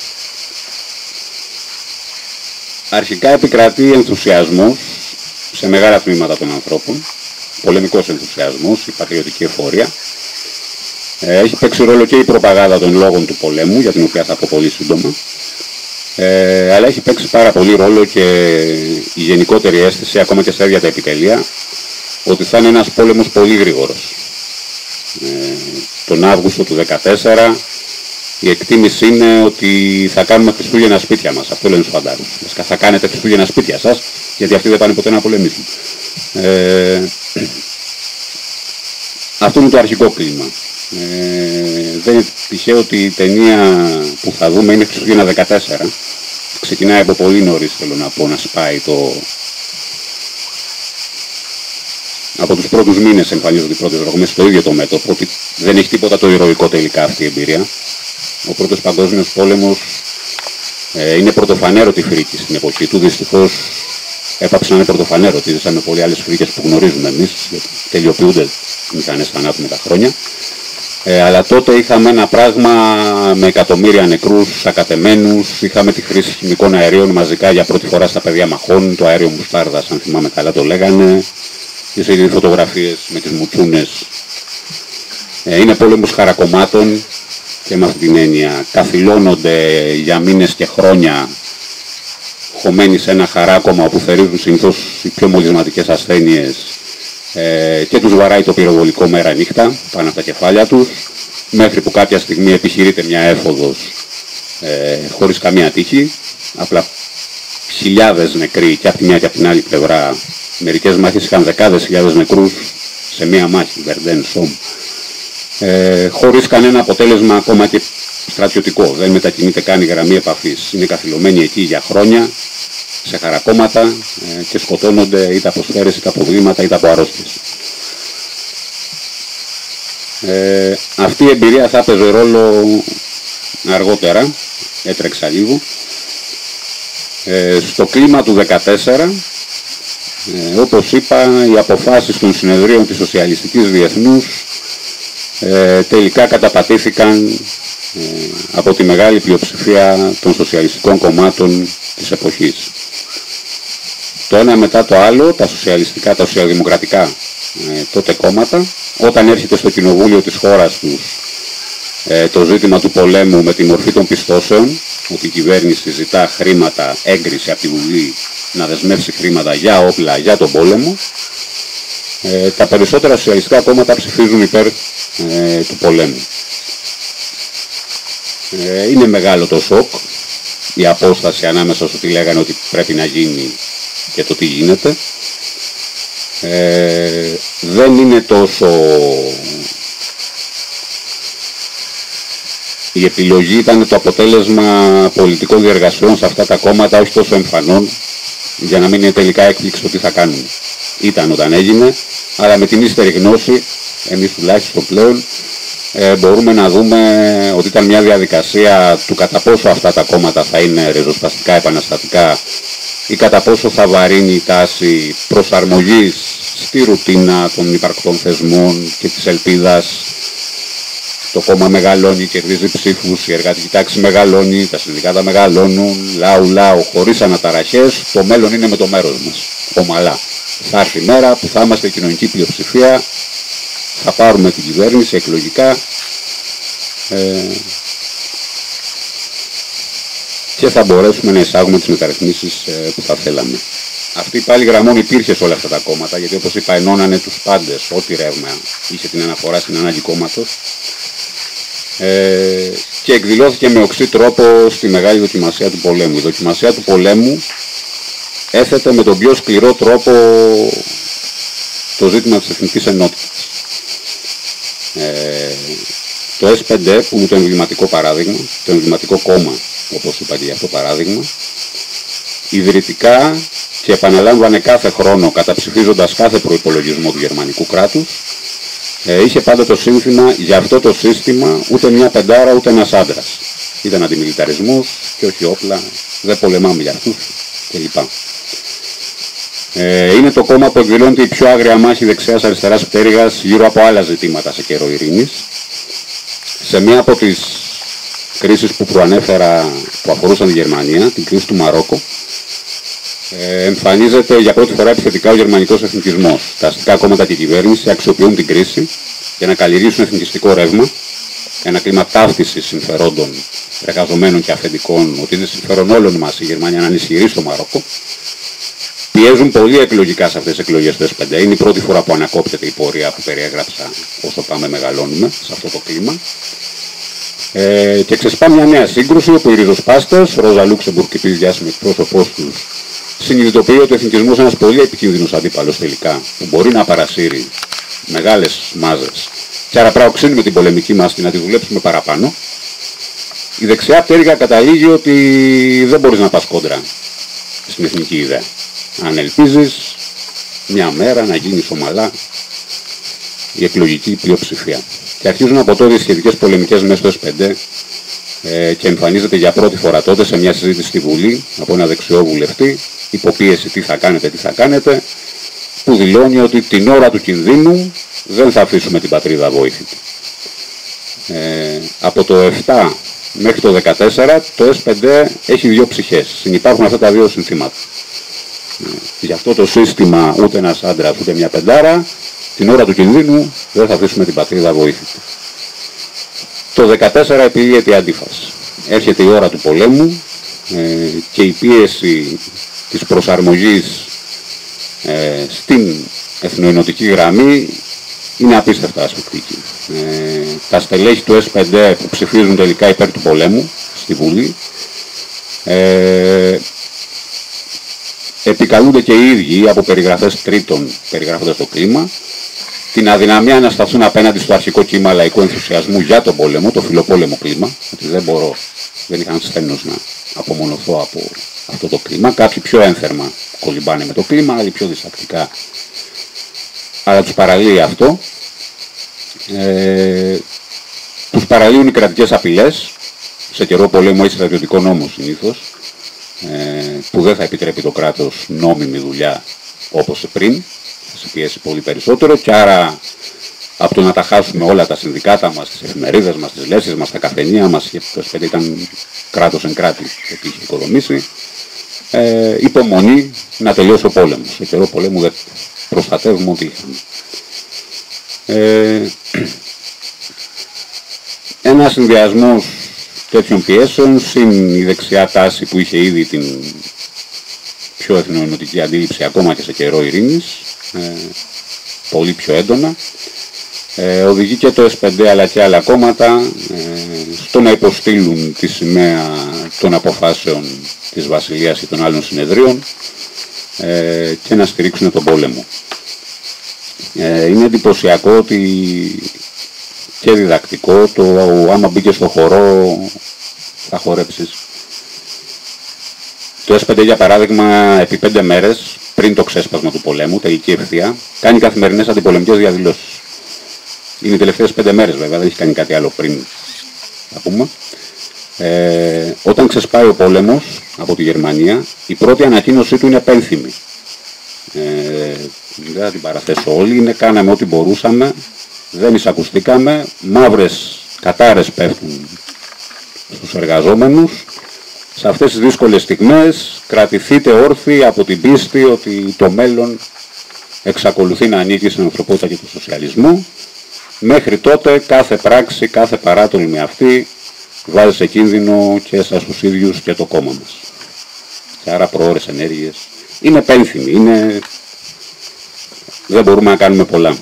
Αρχικά επικρατεί ενθουσιασμός σε μεγάλα τμήματα των ανθρώπων, πολεμικός ενθουσιασμός, η πατριωτική εφορία. Έχει παίξει ρόλο και η προπαγάνδα των λόγων του πολέμου, για την οποία θα πω πολύ σύντομα, αλλά έχει παίξει πάρα πολύ ρόλο και η γενικότερη αίσθηση, ακόμα και στα ίδια τα επιτελεία, ότι θα είναι ένας πόλεμος πολύ γρήγορος. Τον Αύγουστο του 2014 η εκτίμηση είναι ότι θα κάνουμε Χριστούγεννα σπίτια μας. Αυτό λένε στους φαντάρους. Θα κάνετε Χριστούγεννα σπίτια σας, γιατί αυτοί δεν πάνε ποτέ να πολεμήσουν. Αυτό είναι το αρχικό κλίμα. Δεν είναι τυχαίο ότι η ταινία που θα δούμε είναι Χριστούγεννα 14. Ξεκινάει από πολύ νωρίς, θέλω να πω, να σπάει από τους πρώτους μήνες εμφανίζονται οι πρώτες ρογμές στο ίδιο το μέτωπο, ότι δεν έχει τίποτα το ηρωικό τελικά αυτή η εμπειρία. Ο πρώτος παγκόσμιος πόλεμος είναι πρωτοφανέρωτη φρίκη στην εποχή του. Δυστυχώς έπαψε να είναι πρωτοφανέρωτη, ζήσαμε πολλοί άλλες φρίκες που γνωρίζουμε εμείς, τελειοποιούνται οι μηχανές θανάτου με τα χρόνια. Αλλά τότε είχαμε ένα πράγμα με εκατομμύρια νεκρούς, ακατεμένους, είχαμε τη χρήση χημικών αερίων μαζικά για πρώτη φορά στα πεδία μαχών, το αέριο μουστάρδας, αν θυμάμαι καλά το λέγανε, τις ίδιες φωτογραφίες με τις μουτσούνες. Είναι πόλεμος χαρακομμάτων και με αυτή την έννοια καθυλώνονται για μήνες και χρόνια χωμένοι σε ένα χαράκωμα όπου θερίζουν συνήθως οι πιο μολυσματικές ασθένειες και τους βαράει το πυροβολικό μέρα νύχτα πάνω από τα κεφάλια τους, μέχρι που κάποια στιγμή επιχειρείται μια έφοδος χωρίς καμία τύχη, απλά χιλιάδες νεκροί και από τη μια και από την άλλη πλευρά. Μερικές μάχες είχαν δεκάδες χιλιάδες νεκρούς σε μία μάχη, Βερντέν, Σόμ, χωρίς κανένα αποτέλεσμα ακόμα και στρατιωτικό. Δεν μετακινείται καν η γραμμή επαφής. Είναι καθυλωμένοι εκεί για χρόνια, σε χαρακόμματα και σκοτώνονται είτε από σφαίρες, είτε από βλήματα, είτε από αρρώστιες. Αυτή η εμπειρία θα έπαιζε ρόλο αργότερα, έτρεξα λίγο. Στο κλίμα του 2014, όπως είπα, οι αποφάσεις των συνεδρίων της Σοσιαλιστικής Διεθνούς τελικά καταπατήθηκαν από τη μεγάλη πλειοψηφία των σοσιαλιστικών κομμάτων της εποχής. Το ένα μετά το άλλο, τα σοσιαλιστικά, τα σοσιαλδημοκρατικά τότε κόμματα, όταν έρχεται στο κοινοβούλιο της χώρας τους το ζήτημα του πολέμου με τη μορφή των πιστώσεων, ότι η κυβέρνηση ζητά χρήματα, έγκριση από τη Βουλή να δεσμεύσει χρήματα για όπλα, για τον πόλεμο, τα περισσότερα σοσιαλιστικά κόμματα ψηφίζουν υπέρ του πολέμου. Είναι μεγάλο το σοκ, η απόσταση ανάμεσα στο τι λέγανε ότι πρέπει να γίνει και το τι γίνεται. Δεν είναι τόσο... Η επιλογή ήταν το αποτέλεσμα πολιτικών διεργασιών σε αυτά τα κόμματα, όχι τόσο εμφανών, για να μην είναι τελικά έκπληξη το τι θα κάνουν. Ήταν όταν έγινε, αλλά με την ύστερη γνώση, εμείς τουλάχιστον πλέον, μπορούμε να δούμε ότι ήταν μια διαδικασία του κατά πόσο αυτά τα κόμματα θα είναι ριζοσπαστικά, επαναστατικά ή κατά πόσο θα βαρύνει η τάση προσαρμογής στη ρουτίνα των υπαρκτών θεσμών και της ελπίδας. Το κόμμα μεγαλώνει, κερδίζει ψήφους, η εργατική τάξη μεγαλώνει, τα συνδικάτα μεγαλώνουν, λαου, χωρίς αναταραχές, το μέλλον είναι με το μέρος μας, ομαλά. Θα έρθει η μέρα που θα είμαστε κοινωνική πλειοψηφία, θα πάρουμε την κυβέρνηση εκλογικά και θα μπορέσουμε να εισάγουμε τις μεταρρυθμίσεις που θα θέλαμε. Αυτή πάλι γραμμών υπήρχε σε όλα αυτά τα κόμματα, γιατί όπως είπα ενώνανε τους πάντες, ό,τι ρεύμα είχε την αναφορά στην ανάγκη κόμματος, και εκδηλώθηκε με οξύ τρόπο στη μεγάλη δοκιμασία του πολέμου. Η δοκιμασία του πολέμου έθετε με τον πιο σκληρό τρόπο το ζήτημα της εθνικής ενότητας. Το S5, που είναι το εμβληματικό παράδειγμα, το εμβληματικό κόμμα, όπως είπα και για αυτό παράδειγμα, ιδρυτικά και επαναλάμβανε κάθε χρόνο, καταψηφίζοντας κάθε προϋπολογισμό του γερμανικού κράτους, είχε πάντα το σύνθημα για αυτό το σύστημα ούτε μια πεντάρα ούτε ένας άντρας. Ήταν αντιμιλιταρισμός και όχι όπλα, δεν πολεμάμε για αυτούς κλπ. Είναι το κόμμα που εκδηλώνεται η πιο άγρια μάχη δεξιάς-αριστεράς πτέρυγας γύρω από άλλα ζητήματα σε καιρό ειρήνης. Σε μία από τις κρίσεις που προανέφερα που αφορούσαν τη Γερμανία, την κρίση του Μαρόκο, εμφανίζεται για πρώτη φορά επιθετικά ο γερμανικός εθνικισμός. Τα αστικά κόμματα και η κυβέρνηση αξιοποιούν την κρίση για να καλλιεργήσουν εθνικιστικό ρεύμα, ένα κλίμα ταύτισης συμφερόντων εργαζομένων και αφεντικών, ότι είναι συμφέρον όλων μας η Γερμανία να είναι ισχυρή στο Μαρόκο. Πιέζουν πολύ εκλογικά σε αυτές τις εκλογές του S5. Είναι η πρώτη φορά που ανακόπτεται η πορεία που περιέγραψα όσο πάμε μεγαλώνουμε σε αυτό το κλίμα. Και ξεσπά μια νέα σύγκρουση όπου οι ριζοσπάστες, Ρόζα Λούξεμπουργκ και επίσης διάσημη εκπρόσωπός τους, συνειδητοποιεί ότι ο εθνικισμός είναι ένας πολύ επικίνδυνος αντίπαλος τελικά, που μπορεί να παρασύρει μεγάλες μάζες. Και άρα πρέπει να οξύνουμε την πολεμική μας και να τη δουλέψουμε παραπάνω. Η δεξιά πτέρυγα καταλήγει ότι δεν μπορείς να πας κόντρα στην εθνική ιδέα. Αν ελπίζεις μια μέρα να γίνεις ομαλά η εκλογική πλειοψηφία. Και αρχίζουν από τότε οι σχετικές πολεμικές μέσα στο S5 και εμφανίζεται για πρώτη φορά τότε σε μια συζήτηση στη Βουλή από ένα δεξιό βουλευτή, υποπίεση τι θα κάνετε, που δηλώνει ότι την ώρα του κινδύνου δεν θα αφήσουμε την πατρίδα αβοήθητη. Από το 7 μέχρι το 14 το S5 έχει δύο ψυχές. Συνυπάρχουν αυτά τα δύο συνθήματα. Γι' αυτό το σύστημα ούτε ένας άντρας ούτε μια πεντάρα, την ώρα του κινδύνου δεν θα αφήσουμε την πατρίδα αβοήθητη. Το 14 επιλύεται η αντίφαση. Έρχεται η ώρα του πολέμου και η πίεση της προσαρμογής στην εθνοενωτική γραμμή είναι απίστευτα ασφυκτική. Τα στελέχη του S5 που ψηφίζουν τελικά υπέρ του πολέμου στη Βουλή επικαλούνται και οι ίδιοι από περιγραφές τρίτων περιγράφοντας το κλίμα την αδυναμία να σταθούν απέναντι στο αρχικό κύμα λαϊκού ενθουσιασμού για τον πόλεμο, το φιλοπόλεμο κλίμα, ότι δεν είχαν σθένος να απομονωθώ από αυτό το κλίμα. Κάποιοι πιο ένθερμα κολυμπάνε με το κλίμα, άλλοι πιο διστακτικά. Αλλά τους παραλύει αυτό. Τους παραλύουν οι κρατικές απειλές, σε καιρό πολέμου ή στρατιωτικό νόμο συνήθως, που δεν θα επιτρέπει το κράτος νόμιμη δουλειά όπως πριν, θα σε πιέσει πολύ περισσότερο και άρα από το να τα χάσουμε όλα τα συνδικάτα μας, τις εφημερίδες μας, τις λέσσεις μας, τα καφενεία μας, και το S5 ήταν κράτος εν κράτη που είχε οικοδομήσει, υπομονή να τελειώσει ο πόλεμος. Σε καιρό πολέμου δεν προστατεύουμε ό,τι είχαμε. Ένας συνδυασμός τέτοιων πιέσεων, συν η δεξιά τάση που είχε ήδη την πιο εθνοενωτική αντίληψη ακόμα και σε καιρό ειρήνης, πολύ πιο έντονα, οδηγεί και το S5 αλλά και άλλα κόμματα στο να υποστείλουν τη σημαία των αποφάσεων της Βασιλείας ή των άλλων συνεδρίων και να στηρίξουν τον πόλεμο. Είναι εντυπωσιακό ότι και διδακτικό το άμα μπήκε στο χορό θα χορέψεις. Το S5 για παράδειγμα επί 5 μέρες πριν το ξέσπασμα του πολέμου, τελική ευθεία, κάνει καθημερινές αντιπολεμικές διαδηλώσεις. Είναι οι τελευταίες 5 μέρες βέβαια, δεν έχει κάνει κάτι άλλο πριν, θα πούμε. Όταν ξεσπάει ο πόλεμος από τη Γερμανία, η πρώτη ανακοίνωσή του είναι πένθυμη. Δεν θα την παραθέσω όλη, είναι κάναμε ό,τι μπορούσαμε, δεν εισακουστήκαμε, μαύρες κατάρες πέφτουν στους εργαζόμενους. Σε αυτές τις δύσκολες στιγμές κρατηθείτε όρθιοι από την πίστη ότι το μέλλον εξακολουθεί να ανήκει στην ανθρωπότητα και του σοσιαλισμού. Μέχρι τότε κάθε πράξη, κάθε παράτολμη αυτή βάζει σε κίνδυνο και εσάς τους ίδιους και το κόμμα μας. Και άρα προώρες ενέργειες. Είναι πένθυμη, δεν μπορούμε να κάνουμε πολλά.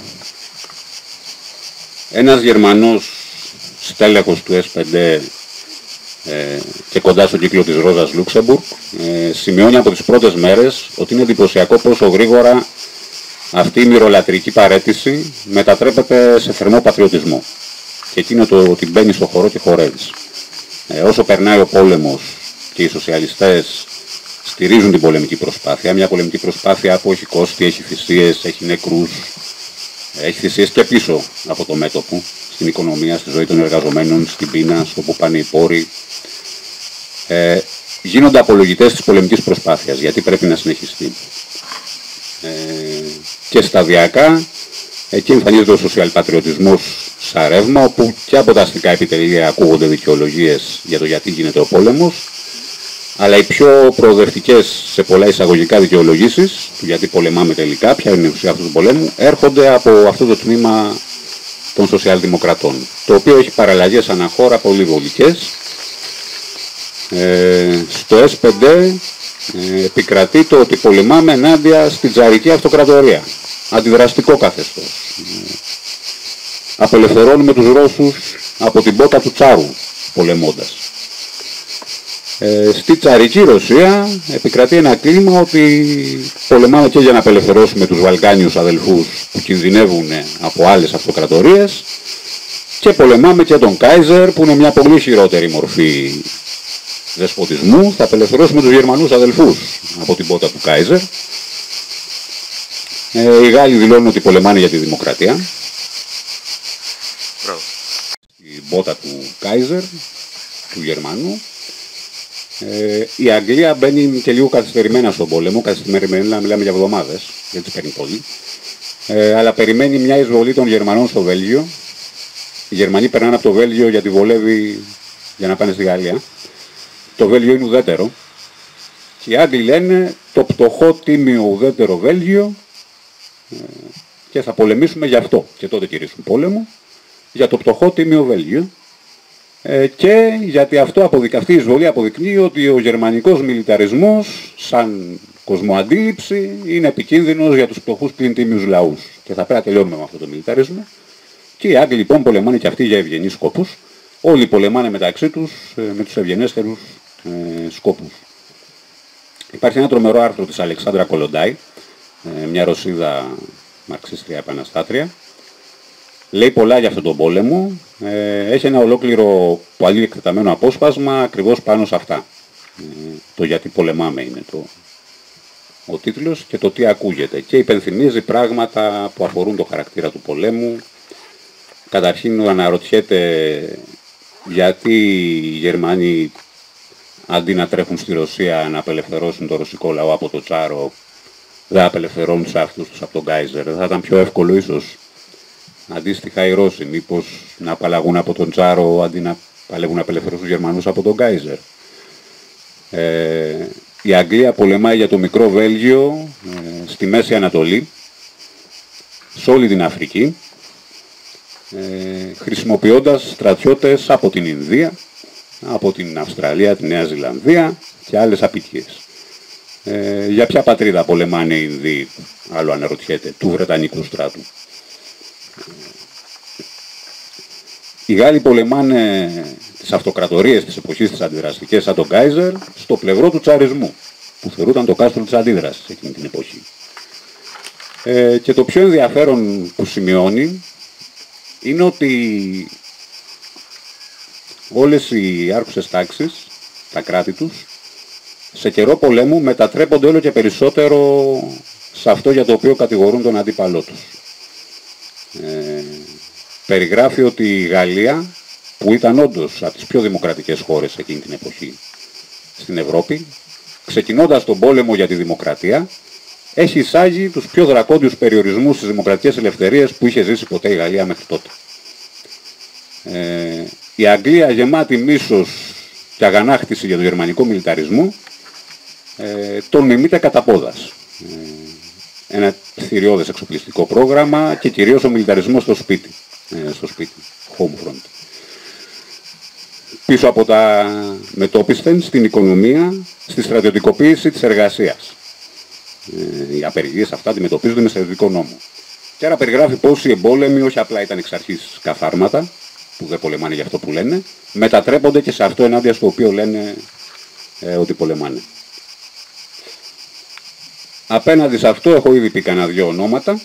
Ένας Γερμανός στέλεχος του S5 και κοντά στο κύκλο της Ρόζας Λούξεμπουργκ σημειώνει από τις πρώτες μέρες ότι είναι εντυπωσιακό πόσο γρήγορα αυτή η μυρολατρική παραίτηση μετατρέπεται σε θερμό πατριωτισμό. Και εκείνο το ότι μπαίνει στο χορό και χορεύεις. Όσο περνάει ο πόλεμος και οι σοσιαλιστές στηρίζουν την πολεμική προσπάθεια, μια πολεμική προσπάθεια που έχει κόστη, έχει θυσίες, έχει νεκρούς, έχει θυσίες και πίσω από το μέτωπο, στην οικονομία, στη ζωή των εργαζομένων, στην πείνα, στο που πάνε οι πόροι. Γίνονται απολογητές της πολεμικής προσπάθειας, γιατί πρέπει να συνεχιστεί. Και σταδιακά εκεί εμφανίζεται ο σοσιαλπατριωτισμός σαν ρεύμα, όπου και από τα αστικά επιτελεία ακούγονται δικαιολογίες για το γιατί γίνεται ο πόλεμος, αλλά οι πιο προοδευτικές σε πολλά εισαγωγικά δικαιολογήσεις του γιατί πολεμάμε τελικά, ποια είναι η ουσία αυτού του πολέμου, έρχονται από αυτό το τμήμα των σοσιαλδημοκρατών, το οποίο έχει παραλλαγές αναχώρα πολύ βολικές. Στο S5 επικρατεί το ότι πολεμάμε ενάντια στην τσαρική αυτοκρατορία. Αντιδραστικό καθεστώς. Απελευθερώνουμε τους Ρώσους από την πότα του Τσάρου πολεμώντας. Στη τσαρική Ρωσία επικρατεί ένα κλίμα ότι πολεμάμε και για να απελευθερώσουμε τους Βαλκάνιους αδελφούς που κινδυνεύουν από άλλες αυτοκρατορίες και πολεμάμε και τον Κάιζερ που είναι μια πολύ χειρότερη μορφή δεσποτισμού. Θα απελευθερώσουμε τους Γερμανούς αδελφούς από την πότα του Κάιζερ. Οι Γάλλοι δηλώνουν ότι πολεμάνε για τη δημοκρατία. Η πότα του Κάιζερ, του Γερμανού. Η Αγγλία μπαίνει και λίγο καθυστερημένα στον πόλεμο, καθυστερημένα μιλάμε για εβδομάδες, δεν τις παίρνει πολύ. Αλλά περιμένει μια εισβολή των Γερμανών στο Βέλγιο. Οι Γερμανοί περνάνε από το Βέλγιο γιατί βολεύει για να πάνε στη Γαλλία. Το Βέλγιο είναι ουδέτερο. Και οι Άγγλοι λένε το πτωχό τίμιο ουδέτερο Βέλγιο και θα πολεμήσουμε γι' αυτό. Και τότε κηρύσσουν πόλεμο για το πτωχό τίμιο Βέλγιο. Και γιατί αυτή η εισβολή αποδεικνύει ότι ο γερμανικός μιλιταρισμός σαν κοσμοαντίληψη είναι επικίνδυνος για τους φτωχούς πλην τίμιους λαούς. Και θα πρέπει να τελειώνουμε με αυτό το μιλιταρισμό. Και οι Άγγλοι λοιπόν πολεμάνε και αυτοί για ευγενείς σκοπούς. Όλοι πολεμάνε μεταξύ τους με τους ευγενέστερους σκοπούς. Υπάρχει ένα τρομερό άρθρο της Αλεξάνδρα Κολοντάη, μια Ρωσίδα μαρξίστρια επαναστάτρια. Λέει πολλά για αυτόν τον πόλεμο. Έχει ένα ολόκληρο πολύ εκτεταμένο απόσπασμα ακριβώς πάνω σε αυτά. Το γιατί πολεμάμε είναι ο τίτλος και το τι ακούγεται. Και υπενθυμίζει πράγματα που αφορούν το χαρακτήρα του πολέμου. Καταρχήν αναρωτιέται γιατί οι Γερμανοί αντί να τρέχουν στη Ρωσία να απελευθερώσουν το ρωσικό λαό από το Τσάρο, δεν απελευθερώνουν σε αυτούς τους από τον Γκάιζερ. Δεν θα ήταν πιο εύκολο ίσως αντίστοιχα οι Ρώσοι, μήπως να απαλλαγούν από τον Τσάρο αντί να παλεύουν να απελευθερώσουν τους Γερμανούς από τον Γκάιζερ. Η Αγγλία πολεμάει για το μικρό Βέλγιο στη Μέση Ανατολή, σε όλη την Αφρική, χρησιμοποιώντας στρατιώτες από την Ινδία, από την Αυστραλία, τη Νέα Ζηλανδία και άλλες απικίες. Για ποια πατρίδα πολεμάνε οι Ινδοί, άλλο αναρωτιέται, του Βρετανικού στράτου. Οι Γάλλοι πολεμάνε τις αυτοκρατορίες της εποχής της αντιδραστικής σαν τον Γκάιζερ στο πλευρό του τσαρισμού, που θεωρούταν το κάστρο της αντίδρασης εκείνη την εποχή. Και το πιο ενδιαφέρον που σημειώνει είναι ότι όλες οι άρχουσες τάξεις, τα κράτη τους, σε καιρό πολέμου μετατρέπονται όλο και περισσότερο σε αυτό για το οποίο κατηγορούν τον αντίπαλό τους. Περιγράφει ότι η Γαλλία, που ήταν όντως από τις πιο δημοκρατικές χώρες εκείνη την εποχή στην Ευρώπη, ξεκινώντας τον πόλεμο για τη δημοκρατία, έχει εισάγει τους πιο δρακόντιους περιορισμούς στις δημοκρατικές ελευθερίες που είχε ζήσει ποτέ η Γαλλία μέχρι τότε. Η Αγγλία, γεμάτη μίσος και αγανάκτηση για τον γερμανικό μιλιταρισμό, τον μιμείται κατά πόδας. Ένα θηριώδες εξοπλιστικό πρόγραμμα και κυρίως ο μιλιταρισμός στο σπίτι, home front. Πίσω από τα μετώπισθεν στην οικονομία, στη στρατιωτικοποίηση της εργασίας. Οι απεργίες αυτά αντιμετωπίζονται με στρατιωτικό νόμο. Και άρα περιγράφει πως οι εμπόλεμοι όχι απλά ήταν εξ αρχής καθάρματα, που δεν πολεμάνε για αυτό που λένε, μετατρέπονται και σε αυτό ενάντια στο οποίο λένε ότι πολεμάνε. Απέναντι σε αυτό έχω ήδη πει κανένα δυο ονόματα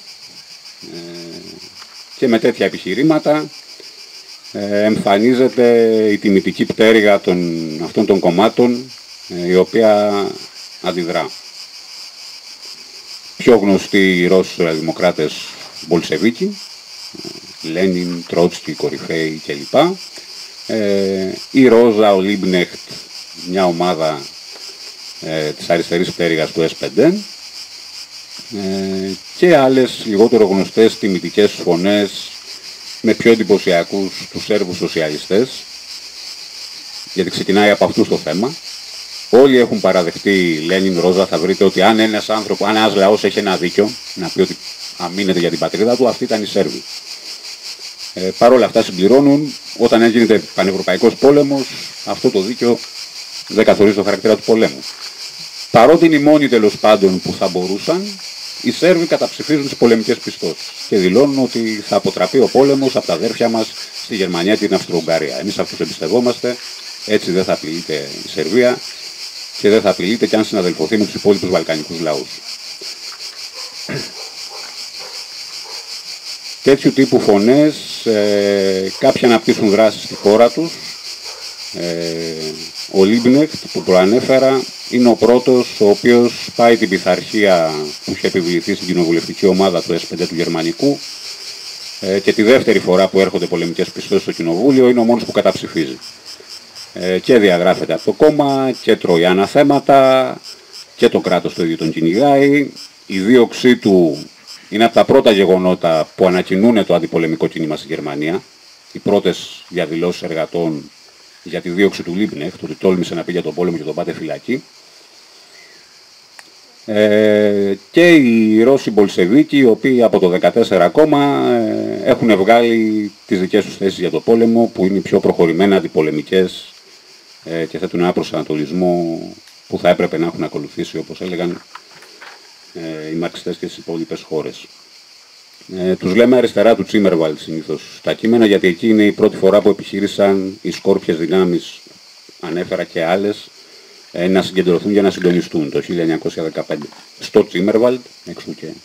και με τέτοια επιχειρήματα εμφανίζεται η τιμητική πτέρυγα αυτών των κομμάτων η οποία αντιδρά. Πιο γνωστοί οι Ρώσοι δημοκράτες Μπολσεβίκοι, Λένιν, Τρότσκι, κορυφαίοι κλπ. Η Ρόζα, ο Λίμπνεχτ, μια ομάδα της αριστερής πτέρυγας του S5 και άλλες λιγότερο γνωστές τιμητικές φωνές με πιο εντυπωσιακούς τους Σέρβους σοσιαλιστές, γιατί ξεκινάει από αυτούς το θέμα. Όλοι έχουν παραδεχτεί, Λένιν, Ρόζα, θα βρείτε ότι αν ένας άνθρωπος, αν ένας λαός έχει ένα δίκιο, να πει ότι αμήνεται για την πατρίδα του, αυτοί ήταν οι Σέρβοι. Παρ' όλα αυτά συμπληρώνουν, όταν έγινε πανευρωπαϊκός πόλεμος, αυτό το δίκαιο δεν καθορίζει το χαρακτήρα του πολέμου. Παρότι είναι οι μόνοι τέλος πάντων που θα μπορούσαν, οι Σέρβοι καταψηφίζουν τις πολεμικές πιστώσεις και δηλώνουν ότι θα αποτραπεί ο πόλεμος από τα αδέρφια μας στη Γερμανία και την Αυστρο-Ουγγαρία. Εμείς αυτούς εμπιστευόμαστε, έτσι δεν θα απειλείται η Σερβία και δεν θα απειλείται και αν συναδελφωθεί με τους υπόλοιπους βαλκανικούς λαούς. Τέτοιου τύπου φωνές κάποιοι αναπτύσσουν δράσεις στη χώρα τους. Ο Λίμπνεχτ που προανέφερα είναι ο πρώτος ο οποίος πάει την πειθαρχία που είχε επιβληθεί στην κοινοβουλευτική ομάδα του S5 του Γερμανικού και τη δεύτερη φορά που έρχονται πολεμικές πιστώσεις στο κοινοβούλιο είναι ο μόνος που καταψηφίζει. Και διαγράφεται από το κόμμα και τρώει αναθέματα και το κράτος το ίδιο τον κυνηγάει. Η δίωξή του είναι από τα πρώτα γεγονότα που ανακοινούν το αντιπολεμικό κίνημα στη Γερμανία. Οι πρώτες διαδηλώσεις εργατών για τη δίωξη του Λίμπνεχτ, ότι τόλμησε να πει για τον πόλεμο και τον πάτε φυλακή. Και οι Ρώσοι Μπολσεβίκοι, οι οποίοι από το 2014 ακόμα έχουν βγάλει τις δικές τους θέσεις για τον πόλεμο, που είναι οι πιο προχωρημένα αντιπολεμικές και θέτουν ένα προσανατολισμό που θα έπρεπε να έχουν ακολουθήσει, όπως έλεγαν, οι μαρξιστές και στις υπόλοιπες χώρες. Τους λέμε αριστερά του Τσίμερβαλτ συνήθως τα κείμενα, γιατί εκεί είναι η πρώτη φορά που επιχείρησαν οι σκόρπιες δυνάμεις, ανέφερα και άλλες, να συγκεντρωθούν για να συντονιστούν το 1915. Στο Τσίμερβαλτ, εξού και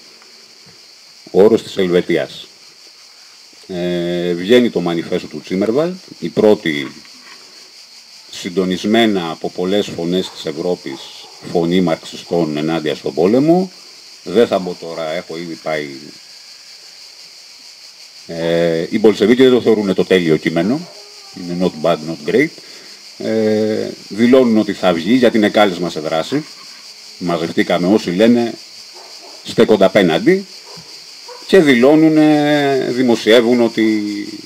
ο όρος της Ελβετίας. Βγαίνει το μανιφέστο του Τσίμερβαλτ, η πρώτη συντονισμένα από πολλές φωνές της Ευρώπης φωνή μαρξιστών ενάντια στον πόλεμο. Δεν θα μπω τώρα, έχω ήδη πάει. Οι Μπολσεβίκοι δεν το θεωρούν το τέλειο κείμενο, είναι not bad, not great. Δηλώνουν ότι θα βγει γιατί είναι κάλεσμα σε δράση. Μαζευτήκαμε όσοι λένε στέκονται απέναντι και δηλώνουν, δημοσιεύουν ότι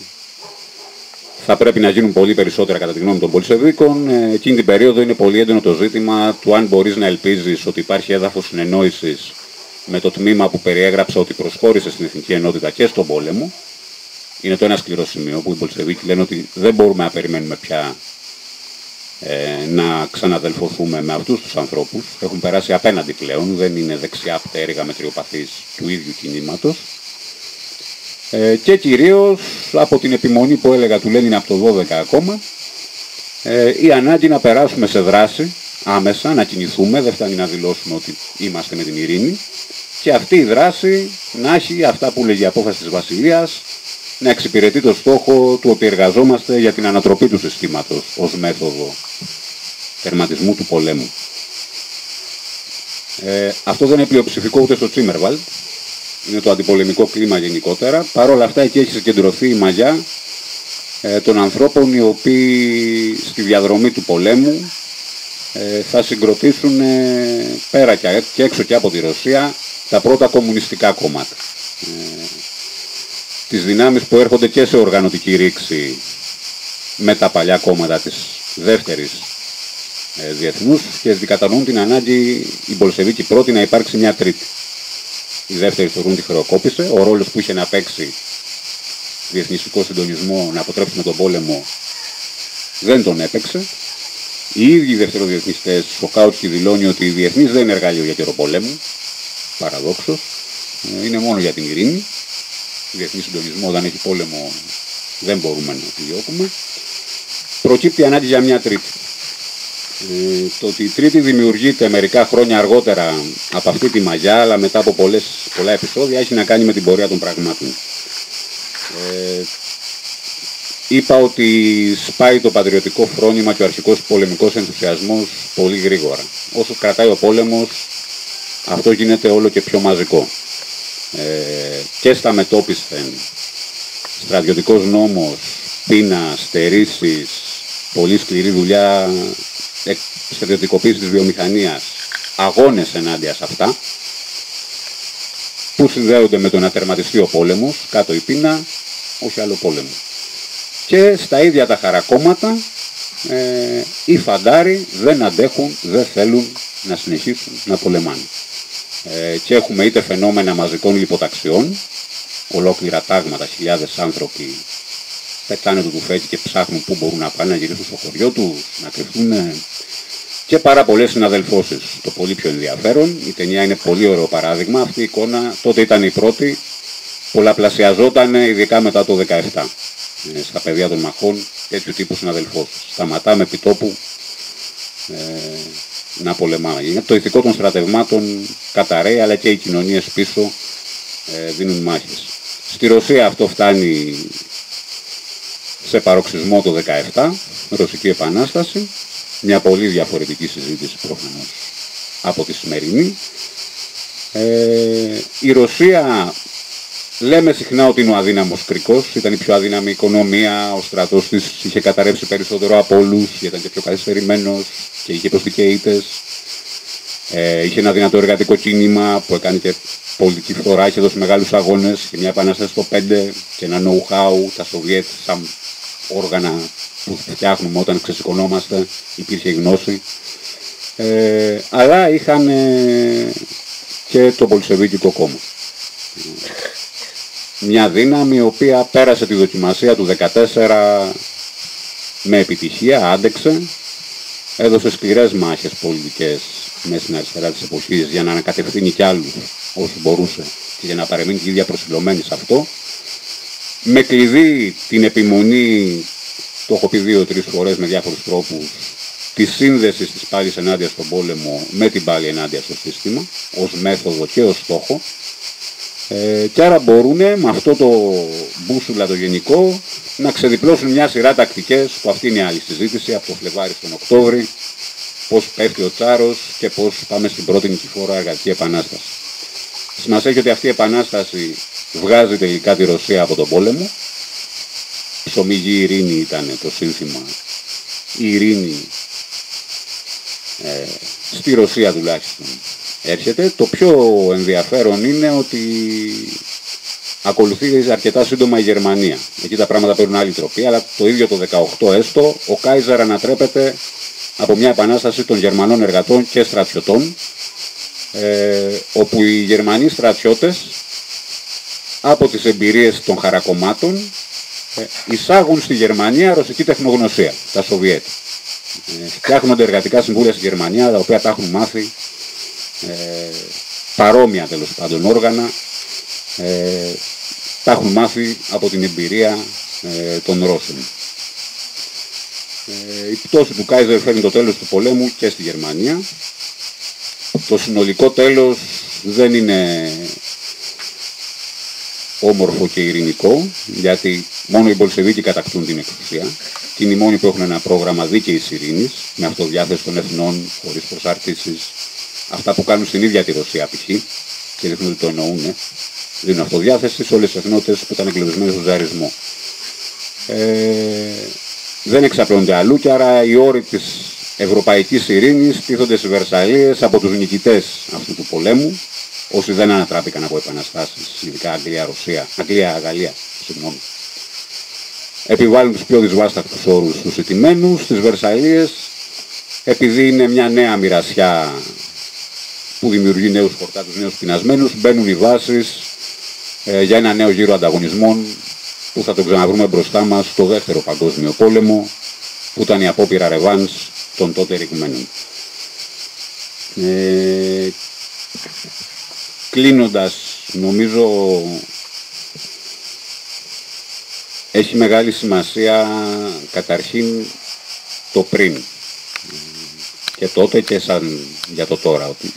θα πρέπει να γίνουν πολύ περισσότερα κατά τη γνώμη των Μπολσεβίκων. Εκείνη την περίοδο είναι πολύ έντονο το ζήτημα του αν μπορείς να ελπίζεις ότι υπάρχει έδαφος συνεννόησης με το τμήμα που περιέγραψα ότι προσχώρησε στην εθνική ενότητα και στον πόλεμο. Είναι το ένα σκληρό σημείο που οι Μπολσεβίκοι λένε ότι δεν μπορούμε να περιμένουμε πια να ξαναδελφωθούμε με αυτούς τους ανθρώπους. Έχουν περάσει απέναντι πλέον, δεν είναι δεξιά πτέρυγα μετριοπαθής του ίδιου κινήματος. Και κυρίως από την επιμονή που έλεγα του Λένιν από το 12 ακόμα, η ανάγκη να περάσουμε σε δράση άμεσα, να κινηθούμε, δεν φτάνει να δηλώσουμε ότι είμαστε με την ειρήνη, και αυτή η δράση να έχει αυτά που λέγει η απόφαση της Βασιλείας, να εξυπηρετεί το στόχο του ότι εργαζόμαστε για την ανατροπή του συστήματος ως μέθοδο τερματισμού του πολέμου. Αυτό δεν είναι πλειοψηφικό ούτε στο Τσίμερβαλτ, είναι το αντιπολεμικό κλίμα γενικότερα. Παρ' όλα αυτά εκεί έχει συγκεντρωθεί η μαγιά των ανθρώπων οι οποίοι στη διαδρομή του πολέμου θα συγκροτήσουν πέρα και έξω και από τη Ρωσία τα πρώτα κομμουνιστικά κόμματα. Τις δυνάμεις που έρχονται και σε οργανωτική ρήξη με τα παλιά κόμματα της δεύτερης διεθνούς και δικατανοούν την ανάγκη οι Μπολσεβίκοι πρώτοι να υπάρξει μια τρίτη. Οι δεύτεροι θεωρούν τη χρεοκόπησε, ο ρόλος που είχε να παίξει διεθνιστικό συντονισμό να αποτρέψουμε τον πόλεμο δεν τον έπαιξε. Οι ίδιοι δευτεροδιεθνιστές, ο Κάουτσκι δηλώνει ότι η διεθνής δεν είναι εργαλείο για καιρό πολέμου, παραδόξως, είναι μόνο για την ειρήνη. Διεθνή συντονισμό, όταν έχει πόλεμο δεν μπορούμε να επιδιώκουμε. Προκύπτει ανάγκη για μια τρίτη. Το ότι η τρίτη δημιουργείται μερικά χρόνια αργότερα από αυτή τη μαγιά, αλλά μετά από πολλά επεισόδια, έχει να κάνει με την πορεία των πραγμάτων. Είπα ότι σπάει το πατριωτικό φρόνημα και ο αρχικός πολεμικός ενθουσιασμός πολύ γρήγορα. Όσο κρατάει ο πόλεμος, αυτό γίνεται όλο και πιο μαζικό. Και στα μετώπισθεν, στρατιωτικός νόμος, πείνα, στερήσεις, πολύ σκληρή δουλειά, στρατιωτικοποίηση της βιομηχανίας, αγώνες ενάντια σε αυτά, που συνδέονται με το να τερματιστεί ο πόλεμος, κάτω η πείνα, όχι άλλο πόλεμο. Και στα ίδια τα χαρακόμματα, οι φαντάροι δεν αντέχουν, δεν θέλουν να συνεχίσουν να πολεμάνε. Και έχουμε είτε φαινόμενα μαζικών λιποταξιών, ολόκληρα τάγματα, χιλιάδες άνθρωποι πετάνε το τουφέκι και ψάχνουν πού μπορούν να πάνε, να γυρίσουν στο χωριό τους, να κρυφτούν, και πάρα πολλές συναδελφώσεις. Το πολύ πιο ενδιαφέρον, η ταινία είναι πολύ ωραίο παράδειγμα, αυτή η εικόνα τότε ήταν η πρώτη, πολλαπλασιαζόταν ειδικά μετά το 17. Στα πεδία των μαχών τέτοιου τύπου συναδελφώσεις. Σταματάμε επί τόπου να πολεμάμε. Το ηθικό των στρατευμάτων καταραίει, αλλά και οι κοινωνίες πίσω δίνουν μάχες. Στη Ρωσία αυτό φτάνει σε παροξισμό το 17, Ρωσική Επανάσταση, μια πολύ διαφορετική συζήτηση προφανώς από τη σημερινή. Η Ρωσία, λέμε συχνά ότι είναι ο αδύναμος κρίκος, ήταν η πιο αδύναμη οικονομία, ο στρατός της είχε καταρρεύσει περισσότερο από όλους, ήταν και πιο καθυστερημένος και είχε υποστεί και ήττες. Είχε ένα δυνατό εργατικό κίνημα που έκανε και πολιτική φθορά, είχε δώσει μεγάλους αγώνες, και μια επανάσταση στο 5 και ένα know-how, τα Σοβιέτ σαν όργανα που φτιάχνουμε όταν ξεσηκωνόμαστε, υπήρχε γνώση. Αλλά είχαν και το Πολσεβίκικο κόμμα. Μια δύναμη η οποία πέρασε τη δοκιμασία του 14 με επιτυχία, άντεξε, έδωσε σκληρές μάχες πολιτικές μέσα στην αριστερά της εποχής για να ανακατευθύνει κι άλλους όσους μπορούσε και για να παραμείνει η ίδια προσιλωμένη σε αυτό. Με κλειδί την επιμονή, το έχω πει 2-3 φορές με διάφορους τρόπους, τη σύνδεση της πάλης ενάντια στον πόλεμο με την πάλη ενάντια στο σύστημα, ως μέθοδο και ως στόχο. Και άρα μπορούν με αυτό το μπούσουλα το γενικό να ξεδιπλώσουν μια σειρά τακτικές, που αυτή είναι η άλλη συζήτηση, από το Φλεβάρι στον Οκτώβρη, πώς πέφτει ο Τσάρος και πώς πάμε στην πρώτη νικηφόρα εργατική επανάσταση. Σημασία έχει ότι αυτή η επανάσταση βγάζει τελικά τη Ρωσία από τον πόλεμο. Ψωμιγή ειρήνη ήταν το σύνθημα. Η ειρήνη στη Ρωσία τουλάχιστον έρχεται. Το πιο ενδιαφέρον είναι ότι ακολουθεί αρκετά σύντομα η Γερμανία. Εκεί τα πράγματα παίρνουν άλλη τροπή, αλλά το ίδιο το 18 έστω, ο Κάιζερ ανατρέπεται από μια επανάσταση των Γερμανών εργατών και στρατιωτών, όπου οι Γερμανοί στρατιώτες από τις εμπειρίες των χαρακομμάτων εισάγουν στη Γερμανία ρωσική τεχνογνωσία, τα Σοβιέτ. Φτιάχνονται εργατικά συμβούλια στη Γερμανία, τα οποία τα έχουν μάθει, παρόμοια τέλος πάντων όργανα, τα έχουν μάθει από την εμπειρία των Ρώσων. Η πτώση του Κάιζερ φέρνει το τέλος του πολέμου και στη Γερμανία. Το συνολικό τέλος δεν είναι όμορφο και ειρηνικό, γιατί μόνο οι Μπολσεβίκοι κατακτούν την εξουσία και είναι οι μόνοι που έχουν ένα πρόγραμμα δίκαιης ειρήνης, με αυτοδιάθεση των εθνών, χωρίς προσαρτήσεις, αυτά που κάνουν στην ίδια τη Ρωσία π.χ. και δείχνουν ότι το εννοούν, δίνουν αυτοδιάθεση σε όλες τις εθνότητες που ήταν εγκλωβισμένες στον τζαρισμό. Δεν εξαπλώνται αλλού και άρα οι όροι της ευρωπαϊκής ειρήνης τίθονται στις Βερσαλίες από τους νικητές αυτού του πολέμου, όσοι δεν ανατράπηκαν από επαναστάσεις, ειδικά Αγγλία-Γαλλία, συγγνώμη. Επιβάλλουν τους πιο δυσβάσταχτους όρους στους ηττημένους. Στις Βερσαλίες, επειδή είναι μια νέα μοιρασιά που δημιουργεί νέους χορτάτους, νέους πεινασμένους, μπαίνουν οι βάσεις για ένα νέο γύρο ανταγωνισμών που θα τον ξαναβρούμε μπροστά μας στο δεύτερο παγκόσμιο πόλεμο, που ήταν η απόπειρα ρεβάνς των τότε ρηγμένων. Κλείνοντας, νομίζω έχει μεγάλη σημασία καταρχήν το πριν και τότε και σαν για το τώρα. Ότι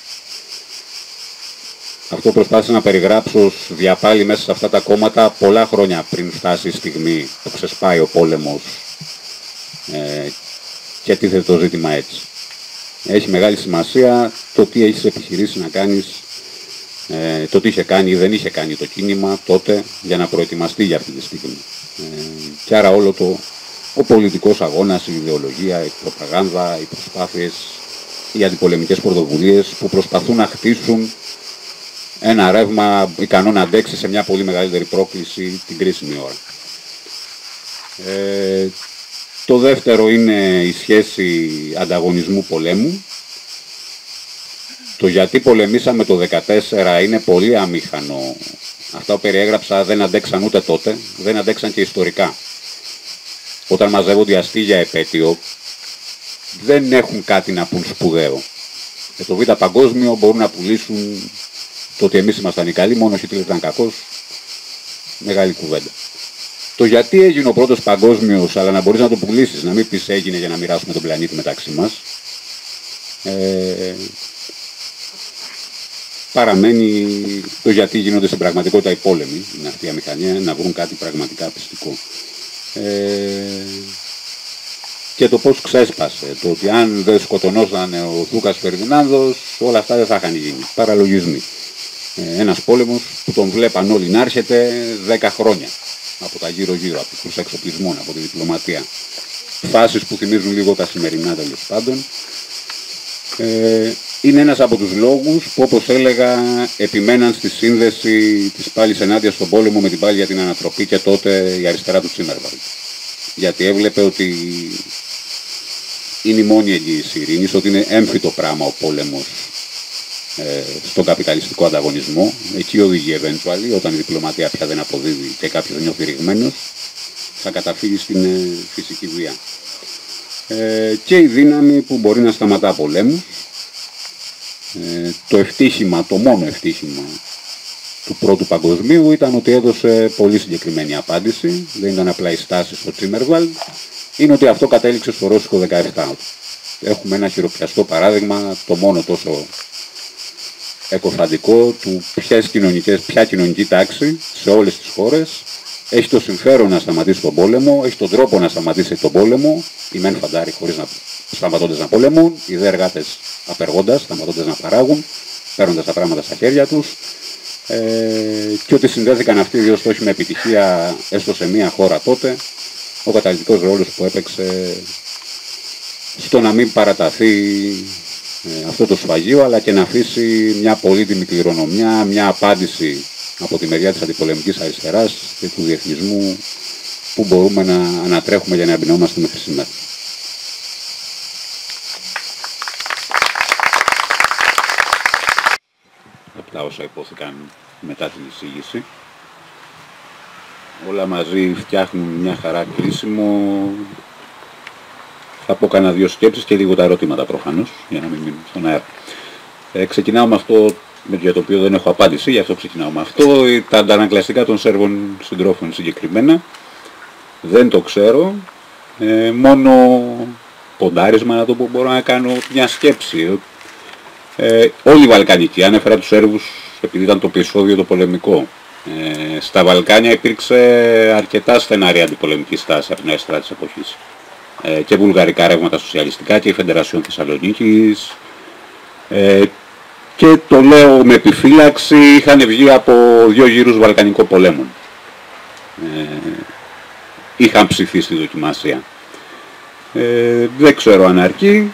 αυτό προσπάθησα να περιγράψω διαπάλι μέσα σε αυτά τα κόμματα πολλά χρόνια πριν φτάσει η στιγμή που ξεσπάει ο πόλεμος και τίθεται το ζήτημα έτσι. Έχει μεγάλη σημασία το τι έχεις επιχειρήσει να κάνεις, το τι είχε κάνει ή δεν είχε κάνει το κίνημα τότε για να προετοιμαστεί για αυτή τη στιγμή. Και άρα όλο ο πολιτικός αγώνας, η ιδεολογία, η προπαγάνδα, οι προσπάθειες, οι αντιπολεμικές πρωτοβουλίες που προσπαθούν να χτίσουν ένα ρεύμα ικανό να αντέξει σε μια πολύ μεγαλύτερη πρόκληση την κρίσιμη ώρα. Το δεύτερο είναι η σχέση ανταγωνισμού-πολέμου. Το γιατί πολεμήσαμε το 2014 είναι πολύ αμήχανο. Αυτά που περιέγραψα δεν αντέξαν ούτε τότε, δεν αντέξαν και ιστορικά. Όταν μαζεύονται αστεί για επέτειο, δεν έχουν κάτι να πούν σπουδαίο. Και το Β' Παγκόσμιο μπορούν να πουλήσουν το ότι εμείς ήμασταν οι καλοί, μόνο ο Χίτλερ ήταν κακός. Μεγάλη κουβέντα. Το γιατί έγινε ο πρώτος παγκόσμιος, αλλά να μπορείς να το πουλήσεις, να μην πεις έγινε για να μοιράσουμε τον πλανήτη μεταξύ μας, παραμένει το γιατί γίνονται στην πραγματικότητα οι πόλεμοι. Είναι αυτή η αμηχανία, να βρουν κάτι πραγματικά πιστικό. Και το πώς ξέσπασε, το ότι αν δεν σκοτωνόταν ο Δούκας Φερδινάνδος, όλα αυτά δεν θα είχαν γίνει. Παραλογισμοί. Ένας πόλεμος που τον βλέπαν όλοι να έρχεται 10 χρόνια. Από τα γύρω-γύρω, από τους εξοπλισμών, από τη διπλωματία. Φάσεις που θυμίζουν λίγο τα σημερινά τέλος πάντων. Είναι ένας από τους λόγους που, όπως έλεγα, επιμέναν στη σύνδεση της πάλης ενάντια στον πόλεμο με την πάλη για την ανατροπή και τότε η αριστερά του Τσίμερβαλτ. Γιατί έβλεπε ότι είναι η μόνη εγγύηση ειρήνης, ότι είναι έμφυτο πράγμα ο πόλεμος στον καπιταλιστικό ανταγωνισμό. Εκεί οδηγεί eventually, όταν η διπλωματία πια δεν αποδίδει και κάποιος νιώθει ρηγμένος, θα καταφύγει στην φυσική βία. και η δύναμη που μπορεί να σταματά πολέμους. Το ευτύχημα, το μόνο ευτύχημα του Πρώτου Παγκοσμίου ήταν ότι έδωσε πολύ συγκεκριμένη απάντηση. Δεν ήταν απλά η στάση στο Τσίμερβαλντ, είναι ότι αυτό κατέληξε στο Ρώσικο 17. Έχουμε ένα χειροπιαστό παράδειγμα, το μόνο τόσο εκοφαντικό του ποια κοινωνική τάξη σε όλες τις χώρες έχει το συμφέρον να σταματήσει τον πόλεμο, έχει τον τρόπο να σταματήσει τον πόλεμο, οι μεν φαντάροι σταματώντας να πολεμούν, οι δε εργάτες απεργώντας, σταματώντας να παράγουν, παίρνοντας τα πράγματα στα χέρια τους, και ότι συνδέθηκαν αυτοί οι δύο στόχοι με επιτυχία έστω σε μία χώρα τότε, ο καταλυτικός ρόλος που έπαιξε στο να μην παραταθεί αυτό το σφαγείο, αλλά και να αφήσει μια πολύτιμη κληρονομιά, μια απάντηση από τη μεριά της αντιπολεμικής αριστεράς και του διεθνισμού που μπορούμε να ανατρέχουμε για να εμπνεόμαστε μέχρι σήμερα. Απλά όσα υπόθηκαν μετά την εισήγηση. Όλα μαζί φτιάχνουν μια χαρά κλείσιμο. Θα πω κανένα δύο σκέψεις και λίγο τα ερωτήματα προφανώς, για να μην μείνουν στον αέρα. Ξεκινάω με αυτό για το οποίο δεν έχω απάντηση, γι' αυτό ξεκινάω με αυτό. Τα αντανακλαστικά των Σέρβων συντρόφων συγκεκριμένα. Δεν το ξέρω. Μόνο ποντάρισμα να το πω, μπορώ να κάνω μια σκέψη. Όλοι οι Βαλκανικοί, ανέφερα τους Σέρβους επειδή ήταν το επεισόδιο το πολεμικό. Στα Βαλκάνια υπήρξε αρκετά στεναρή αντιπολεμική στάση από την αριστερά της εποχής. Και βουλγαρικά ρεύματα σοσιαλιστικά και η Φεντερασιόν Θεσσαλονίκης. Και το λέω με επιφύλαξη, είχαν βγει από 2 γύρους Βαλκανικών πολέμων. Είχαν ψηθεί στη δοκιμασία. Δεν ξέρω αν αρκεί.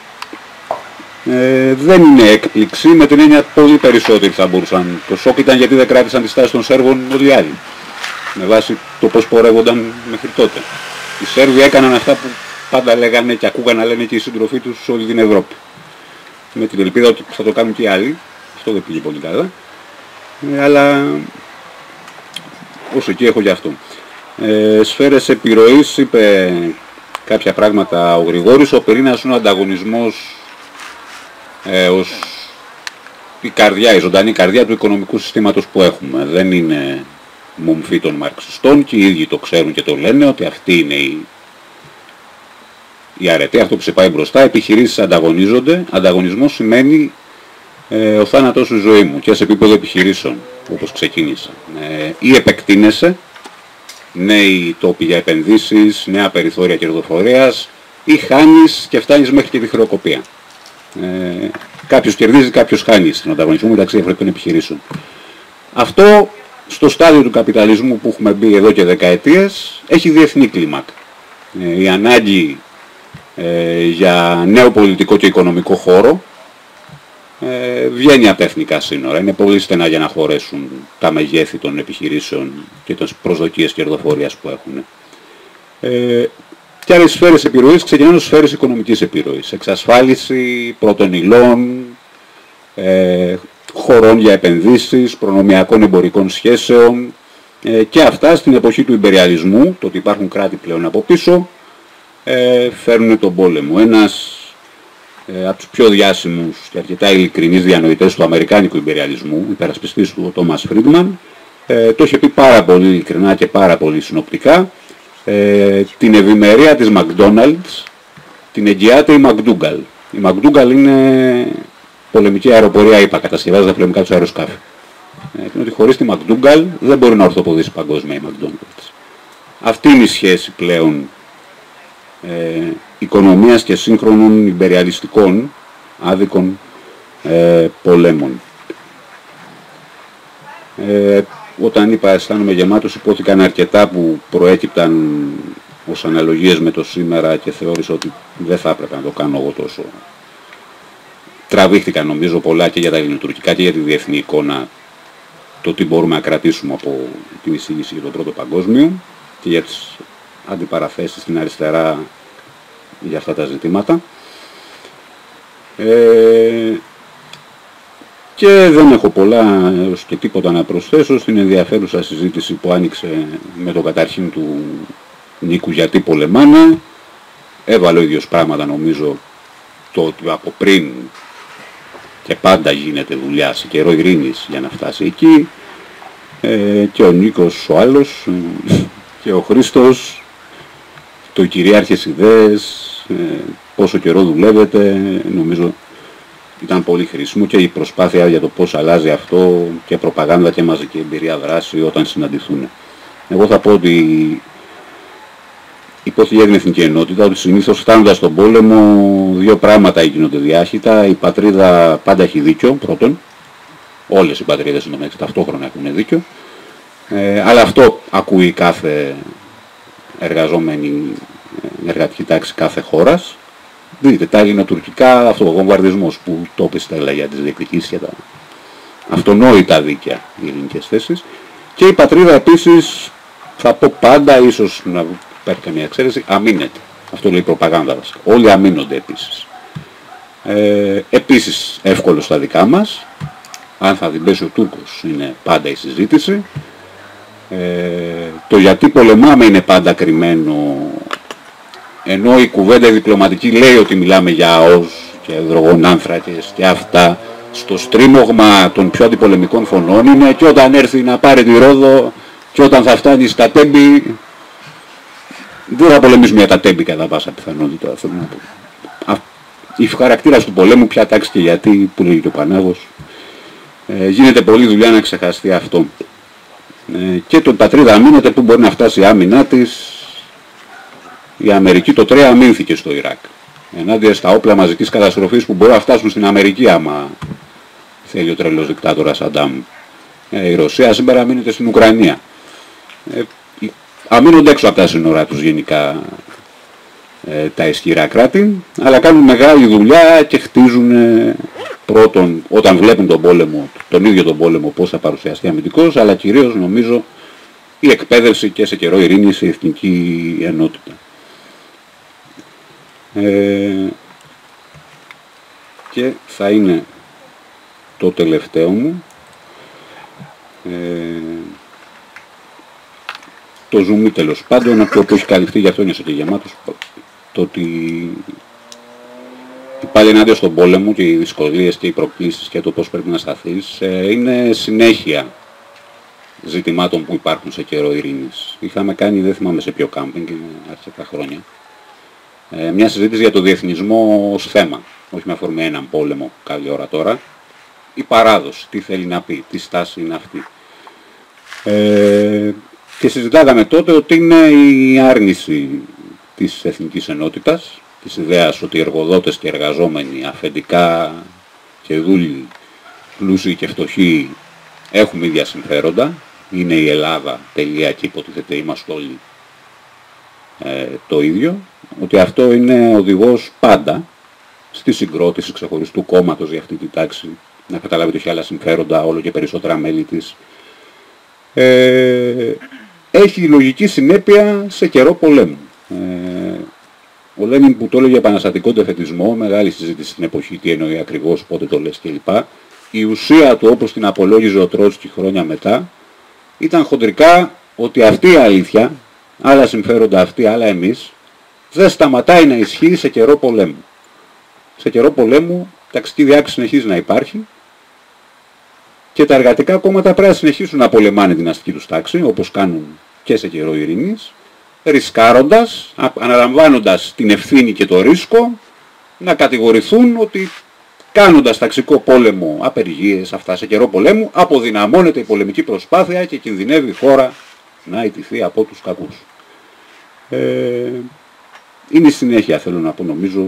Δεν είναι έκπληξη, με την έννοια πολύ περισσότεροι θα μπορούσαν. Το σοκ ήταν γιατί δεν κράτησαν τη στάση των Σέρβων όλοι οι άλλοι, με βάση το πώς πορεύονταν μέχρι τότε. Οι Σέρβοι έκαναν αυτά που πάντα λέγανε και ακούγαν να λένε και οι σύντροφοί τους σε όλη την Ευρώπη. Με την ελπίδα ότι θα το κάνουν και οι άλλοι. Αυτό δεν πήγε πολύ καλά. Αλλά ως εκεί έχω γι' αυτό. Σφαίρες επιρροής, είπε κάποια πράγματα ο Γρηγόρης. Ο πυρήνας είναι ο ανταγωνισμός ως η καρδιά, η ζωντανή καρδιά του οικονομικού συστήματος που έχουμε. Δεν είναι μομφή των μαρξιστών και οι ίδιοι το ξέρουν και το λένε ότι αυτή είναι η αρετή, αυτό που σε πάει μπροστά. Επιχειρήσεις ανταγωνίζονται. Ανταγωνισμός σημαίνει ο θάνατος στη ζωή μου και σε επίπεδο επιχειρήσεων, όπως ξεκίνησα. Ή επεκτείνεσαι, νέοι τόποι για επενδύσεις, νέα περιθώρια κερδοφορίας, ή χάνεις και φτάνεις μέχρι και τη χρεοκοπία. Κάποιος κερδίζει, κάποιος χάνει στον ανταγωνισμό μεταξύ διαφορετικών επιχειρήσεων. Αυτό στο στάδιο του καπιταλισμού που έχουμε μπει εδώ και δεκαετίες έχει διεθνή κλίμακα. Η ανάγκη για νέο πολιτικό και οικονομικό χώρο βγαίνει από τα εθνικά σύνορα. Είναι πολύ στενά για να χωρέσουν τα μεγέθη των επιχειρήσεων και τις προσδοκίες κερδοφορίας που έχουν. Και άλλες σφαίρες επιρροής ξεκινάνε ως σφαίρες οικονομικής επιρροής. Εξασφάλιση πρώτων υλών, χωρών για επενδύσεις, προνομιακών εμπορικών σχέσεων, και αυτά στην εποχή του ιμπεριαλισμού, το ότι υπάρχουν κράτη πλέον από πίσω, φέρνουν τον πόλεμο. Ένας από τους πιο διάσημους και αρκετά ειλικρινείς διανοητές του αμερικάνικου ιμπεριαλισμού, υπερασπιστής του, ο Τόμας Φρίντμαν, το είχε πει πάρα πολύ ειλικρινά και πάρα πολύ συνοπτικά. Την ευημερία της McDonald's την εγγυάται η McDougall. Η McDougall είναι πολεμική αεροπορία, είπα, κατασκευάζει τα πολεμικά τους αεροσκάφη. Είναι ότι χωρίς τη McDougall δεν μπορεί να ορθοποδήσει παγκόσμια η McDonald's. Αυτή είναι η σχέση πλέον οικονομίας και σύγχρονων ιμπεριαλιστικών άδικων πολέμων. Όταν είπα αισθάνομαι γεμάτος, υπόθηκαν αρκετά που προέκυπταν ως αναλογίες με το σήμερα και θεώρησα ότι δεν θα έπρεπε να το κάνω εγώ τόσο. Τραβήχτηκαν νομίζω πολλά και για τα ελληνοτουρκικά και για τη διεθνή εικόνα, το τι μπορούμε να κρατήσουμε από την εισήγηση για τον Πρώτο Παγκόσμιο και για τις αντιπαραθέσεις στην αριστερά για αυτά τα ζητήματα. Και δεν έχω πολλά και τίποτα να προσθέσω στην ενδιαφέρουσα συζήτηση που άνοιξε με τον καταρχήν του Νίκου γιατί πολεμάνε. έβαλε ο ίδιος πράγματα, νομίζω, το ότι από πριν και πάντα γίνεται δουλειά σε καιρό ειρήνης για να φτάσει εκεί, και ο Νίκος ο άλλος και ο Χρήστος, το κυριάρχες ιδέες, πόσο καιρό δουλεύετε, νομίζω ήταν πολύ χρήσιμο, και η προσπάθεια για το πώς αλλάζει αυτό, και προπαγάνδα και μαζική εμπειρία δράση όταν συναντηθούν. Εγώ θα πω ότι υπόθηκε για την εθνική ενότητα, ότι συνήθως φτάνοντας στον πόλεμο δύο πράγματα γίνονται διάχυτα. Η πατρίδα πάντα έχει δίκιο, πρώτον. Όλες οι πατρίδες εντωμεταξύ ταυτόχρονα έχουν δίκιο. Αλλά αυτό ακούει κάθε εργαζόμενη εργατική τάξη κάθε χώρας. Δείτε, τα ελληνοτουρκικά, αυτό ο βομβαρδισμός που το πιστεύω για τις διεκδικήσεις και τα αυτονόητα δίκαια οι ελληνικές θέσεις. Και η πατρίδα επίσης, θα πω πάντα, ίσως να υπάρχει καμία εξαίρεση, αμήνεται. Αυτό λέει η προπαγάνδα βασικά. Όλοι αμήνονται επίσης. Επίσης εύκολο στα δικά μας. Αν θα την πέσει ο Τούρκος είναι πάντα η συζήτηση. Το γιατί πολεμάμε είναι πάντα κρυμμένο, ενώ η κουβέντα διπλωματική λέει ότι μιλάμε για ΑΟΣ και υδρογονάνθρακες και αυτά. Στο στρίμωγμα των πιο αντιπολεμικών φωνών είναι και όταν έρθει να πάρει τη Ρόδο και όταν θα φτάνει στα Τέμπη. Δεν θα πολεμήσουμε για τα Τέμπη κατά πάσα πιθανότητα. Η χαρακτήρας του πολέμου, ποια τάξη και γιατί, που λέγει και ο Πανάγος, γίνεται πολλή δουλειά να ξεχαστεί αυτό. Και το πατρίδα αμήνεται, που μπορεί να φτάσει η άμυνά της. Η Αμερική το 3 αμήνθηκε στο Ιράκ. Ενάντια στα όπλα μαζικής καταστροφής που μπορεί να φτάσουν στην Αμερική άμα θέλει ο τρελός δικτάτορας Σαντάμ. Η Ρωσία σήμερα αμήνεται στην Ουκρανία. Αμήνονται έξω από τα σύνορα τους γενικά τα ισχυρά κράτη, αλλά κάνουν μεγάλη δουλειά και χτίζουν πρώτον, όταν βλέπουν τον πόλεμο, τον ίδιο τον πόλεμο, πώς θα παρουσιαστεί αμυντικός, αλλά κυρίως νομίζω η εκπαίδευση και σε καιρό ειρήνης η εθνική ενότητα. Και θα είναι το τελευταίο μου, το ζουμί τέλος πάντων, αυτό που έχει καλυφθεί, γι' αυτό νιώσα και γεμάτος, το ότι πάλι ενάντια στον πόλεμο και οι δυσκολίες και οι προκλήσεις και το πώς πρέπει να σταθείς, είναι συνέχεια ζητημάτων που υπάρχουν σε καιρό ειρήνης. Είχαμε κάνει, δεν θυμάμαι σε ποιο κάμπινγκ, είναι αρκετά χρόνια, μια συζήτηση για το διεθνισμό ως θέμα, όχι με αφορμή έναν πόλεμο καλή ώρα τώρα, η παράδοση, τι θέλει να πει, τι στάση είναι αυτή. Και συζητάγαμε τότε ότι είναι η άρνηση της εθνικής ενότητας, της ιδέας ότι οι εργοδότες και οι εργαζόμενοι, αφεντικά και δούλοι, πλούσιοι και φτωχοί, έχουμε ίδια συμφέροντα, είναι η Ελλάδα, τελεία, και υποτίθεται είμαστε όλοι το ίδιο, ότι αυτό είναι οδηγός πάντα στη συγκρότηση ξεχωριστού κόμματος για αυτή τη τάξη, να καταλάβει ότι έχει άλλα συμφέροντα, όλο και περισσότερα μέλη της. Έχει λογική συνέπεια σε καιρό πολέμου. Ο Λένιν που το έλεγε επαναστατικό τεφετισμό, μεγάλη συζήτηση στην εποχή, τι εννοεί ακριβώς, πότε το λες κλπ. Η ουσία του, όπως την απολόγιζε ο Τρότσκι χρόνια μετά, ήταν χοντρικά ότι αυτή η αλήθεια, άλλα συμφέροντα αυτοί, άλλα εμείς, δεν σταματάει να ισχύει σε καιρό πολέμου. Σε καιρό πολέμου ταξική διάκριση συνεχίζει να υπάρχει και τα εργατικά κόμματα πρέπει να συνεχίσουν να πολεμάνε την αστική τους τάξη, όπως κάνουν και σε καιρό ειρήνης, ρισκάροντας, αναλαμβάνοντας την ευθύνη και το ρίσκο, να κατηγορηθούν ότι κάνοντας ταξικό πόλεμο, απεργίες, αυτά σε καιρό πολέμου, αποδυναμώνεται η πολεμική προσπάθεια και κινδυνεύει η χώρα να ιτηθεί από τους κακούς. Είναι η συνέχεια, θέλω να πω, νομίζω,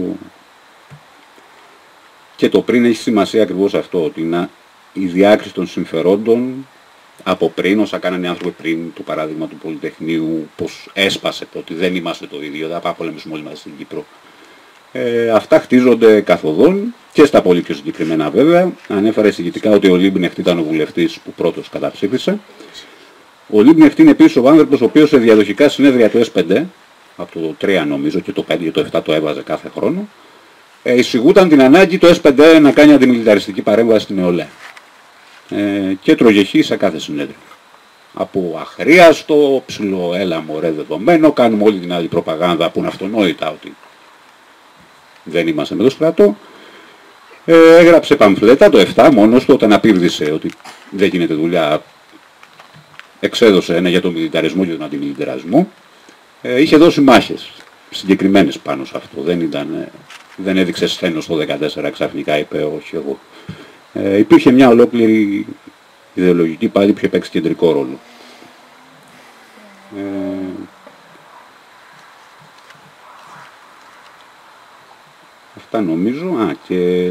και το πριν έχει σημασία ακριβώς αυτό, ότι η διάκριση των συμφερόντων από πριν, όσα κάνανε οι άνθρωποι πριν, το παράδειγμα του Πολυτεχνείου, πως έσπασε το ότι δεν είμαστε το ίδιο, δεν θα πολεμήσουμε όλοι μαζί στην Κύπρο. Αυτά χτίζονται καθοδόν και στα πολύ πιο συγκεκριμένα βέβαια. Ανέφερα εισηγητικά ότι ο Λίμπνεχτ ήταν ο βουλευτής που πρώτος καταψήφισε. Ο Λίμπνεχτ είναι επίσης ο άνθρωπος ο οποίος σε διαδοχικά συνέδρια του S5, από το 3 νομίζω και το 5 και το 7 το έβαζε κάθε χρόνο, εισηγούταν την ανάγκη το S5 να κάνει αντιμιλιταριστική παρέμβαση στην νεολαία. Και τρογεχεί σε κάθε συνέδριο. Από αχρίαστο, ψηλό, έλα μωρέ δεδομένο, κάνουμε όλη την άλλη προπαγάνδα που είναι αυτονόητα ότι δεν είμαστε με το στρατό. Έγραψε παμφλέτα το 7 μόνος του όταν απίβδησε ότι δεν γίνεται δουλειά. Εξέδωσε ένα για τον μιλιταρισμό και τον αντιμιλιταρισμό. Είχε δώσει μάχες συγκεκριμένες πάνω σε αυτό. Δεν έδειξε σθένος το 14 ξαφνικά είπε όχι εγώ. Υπήρχε μια ολόκληρη ιδεολογική πάλι που είχε παίξει κεντρικό ρόλο. Αυτά νομίζω. Και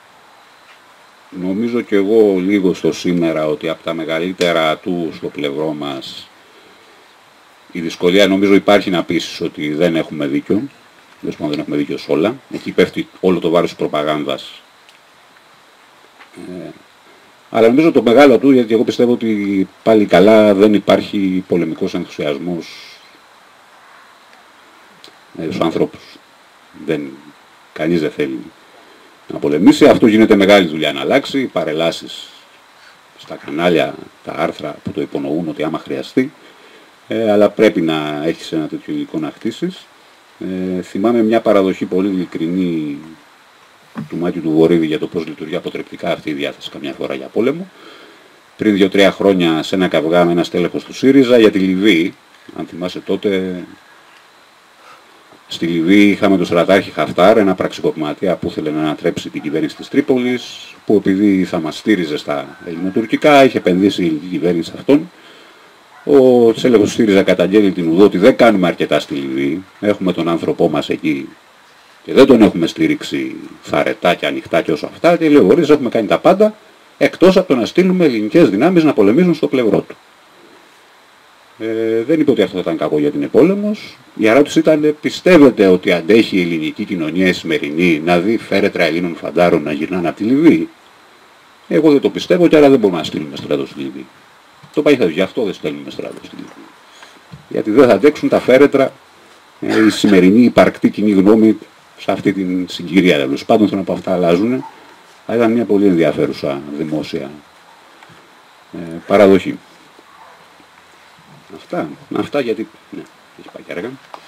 νομίζω και εγώ λίγο στο σήμερα ότι από τα μεγαλύτερα του στο πλευρό μας η δυσκολία νομίζω υπάρχει να πείσεις ότι δεν έχουμε δίκιο. Δεν έχουμε δίκιο σε όλα. Εκεί πέφτει όλο το βάρος της προπαγάνδας. Αλλά νομίζω το μεγάλο του, γιατί εγώ πιστεύω ότι πάλι καλά δεν υπάρχει πολεμικός ενθουσιασμός στους ανθρώπους. Κανείς δεν θέλει να πολεμήσει. Αυτό γίνεται μεγάλη δουλειά να αλλάξει. Παρελάσεις στα κανάλια, τα άρθρα που το υπονοούν ότι άμα χρειαστεί. Αλλά πρέπει να έχεις ένα τέτοιο υλικό να χτίσεις. Θυμάμαι μια παραδοχή πολύ ειλικρινή του Μάτιου του Βορύδη για το πώς λειτουργεί αποτρεπτικά αυτή η διάθεση καμιά φορά για πόλεμο. Πριν 2-3 χρόνια σε ένα καυγά με ένα στέλεχος του ΣΥΡΙΖΑ για τη Λιβύη. Αν θυμάσαι τότε, στη Λιβύη είχαμε τον στρατάρχη Χαφτάρ, ένα πραξικοπηματία που ήθελε να ανατρέψει την κυβέρνηση της Τρίπολης, που επειδή θα μας στήριζε στα ελληνοτουρκικά, είχε επενδύσει η ελληνική κυβέρνηση αυτόν. Ο στέλεχος του ΣΥΡΙΖΑ καταγγέλει την ουδό ότι δεν κάνουμε αρκετά στη Λιβύη. Έχουμε τον άνθρωπό μας εκεί και δεν τον έχουμε στηρίξει φαρετά και ανοιχτά και όσο αυτά. Και λέει: Ορίστε, έχουμε κάνει τα πάντα εκτός από το να στείλουμε ελληνικές δυνάμεις να πολεμήσουν στο πλευρό του. Δεν είπε ότι αυτό ήταν κακό γιατί είναι πόλεμος. Η ερώτηση ήταν: πιστεύετε ότι αντέχει η ελληνική κοινωνία η σημερινή να δει φέρετρα Ελλήνων φαντάρων να γυρνάνε από τη Λιβύη? Εγώ δεν το πιστεύω και άρα δεν μπορούμε να στείλουμε στρατό στη Λιβύη. Το πάει γι' αυτό δεν στέλνουμε στρατό στη Λιβύη. Γιατί δεν θα αντέξουν τα φέρετρα η σημερινή υπαρκτή κοινή γνώμη σε αυτή την συγκυρία. Τέλος πάντων, θέλω να πω αυτά αλλάζουν. Θα ήταν μια πολύ ενδιαφέρουσα δημόσια παραδοχή. Αυτά γιατί ναι, έχει πάει και αργά.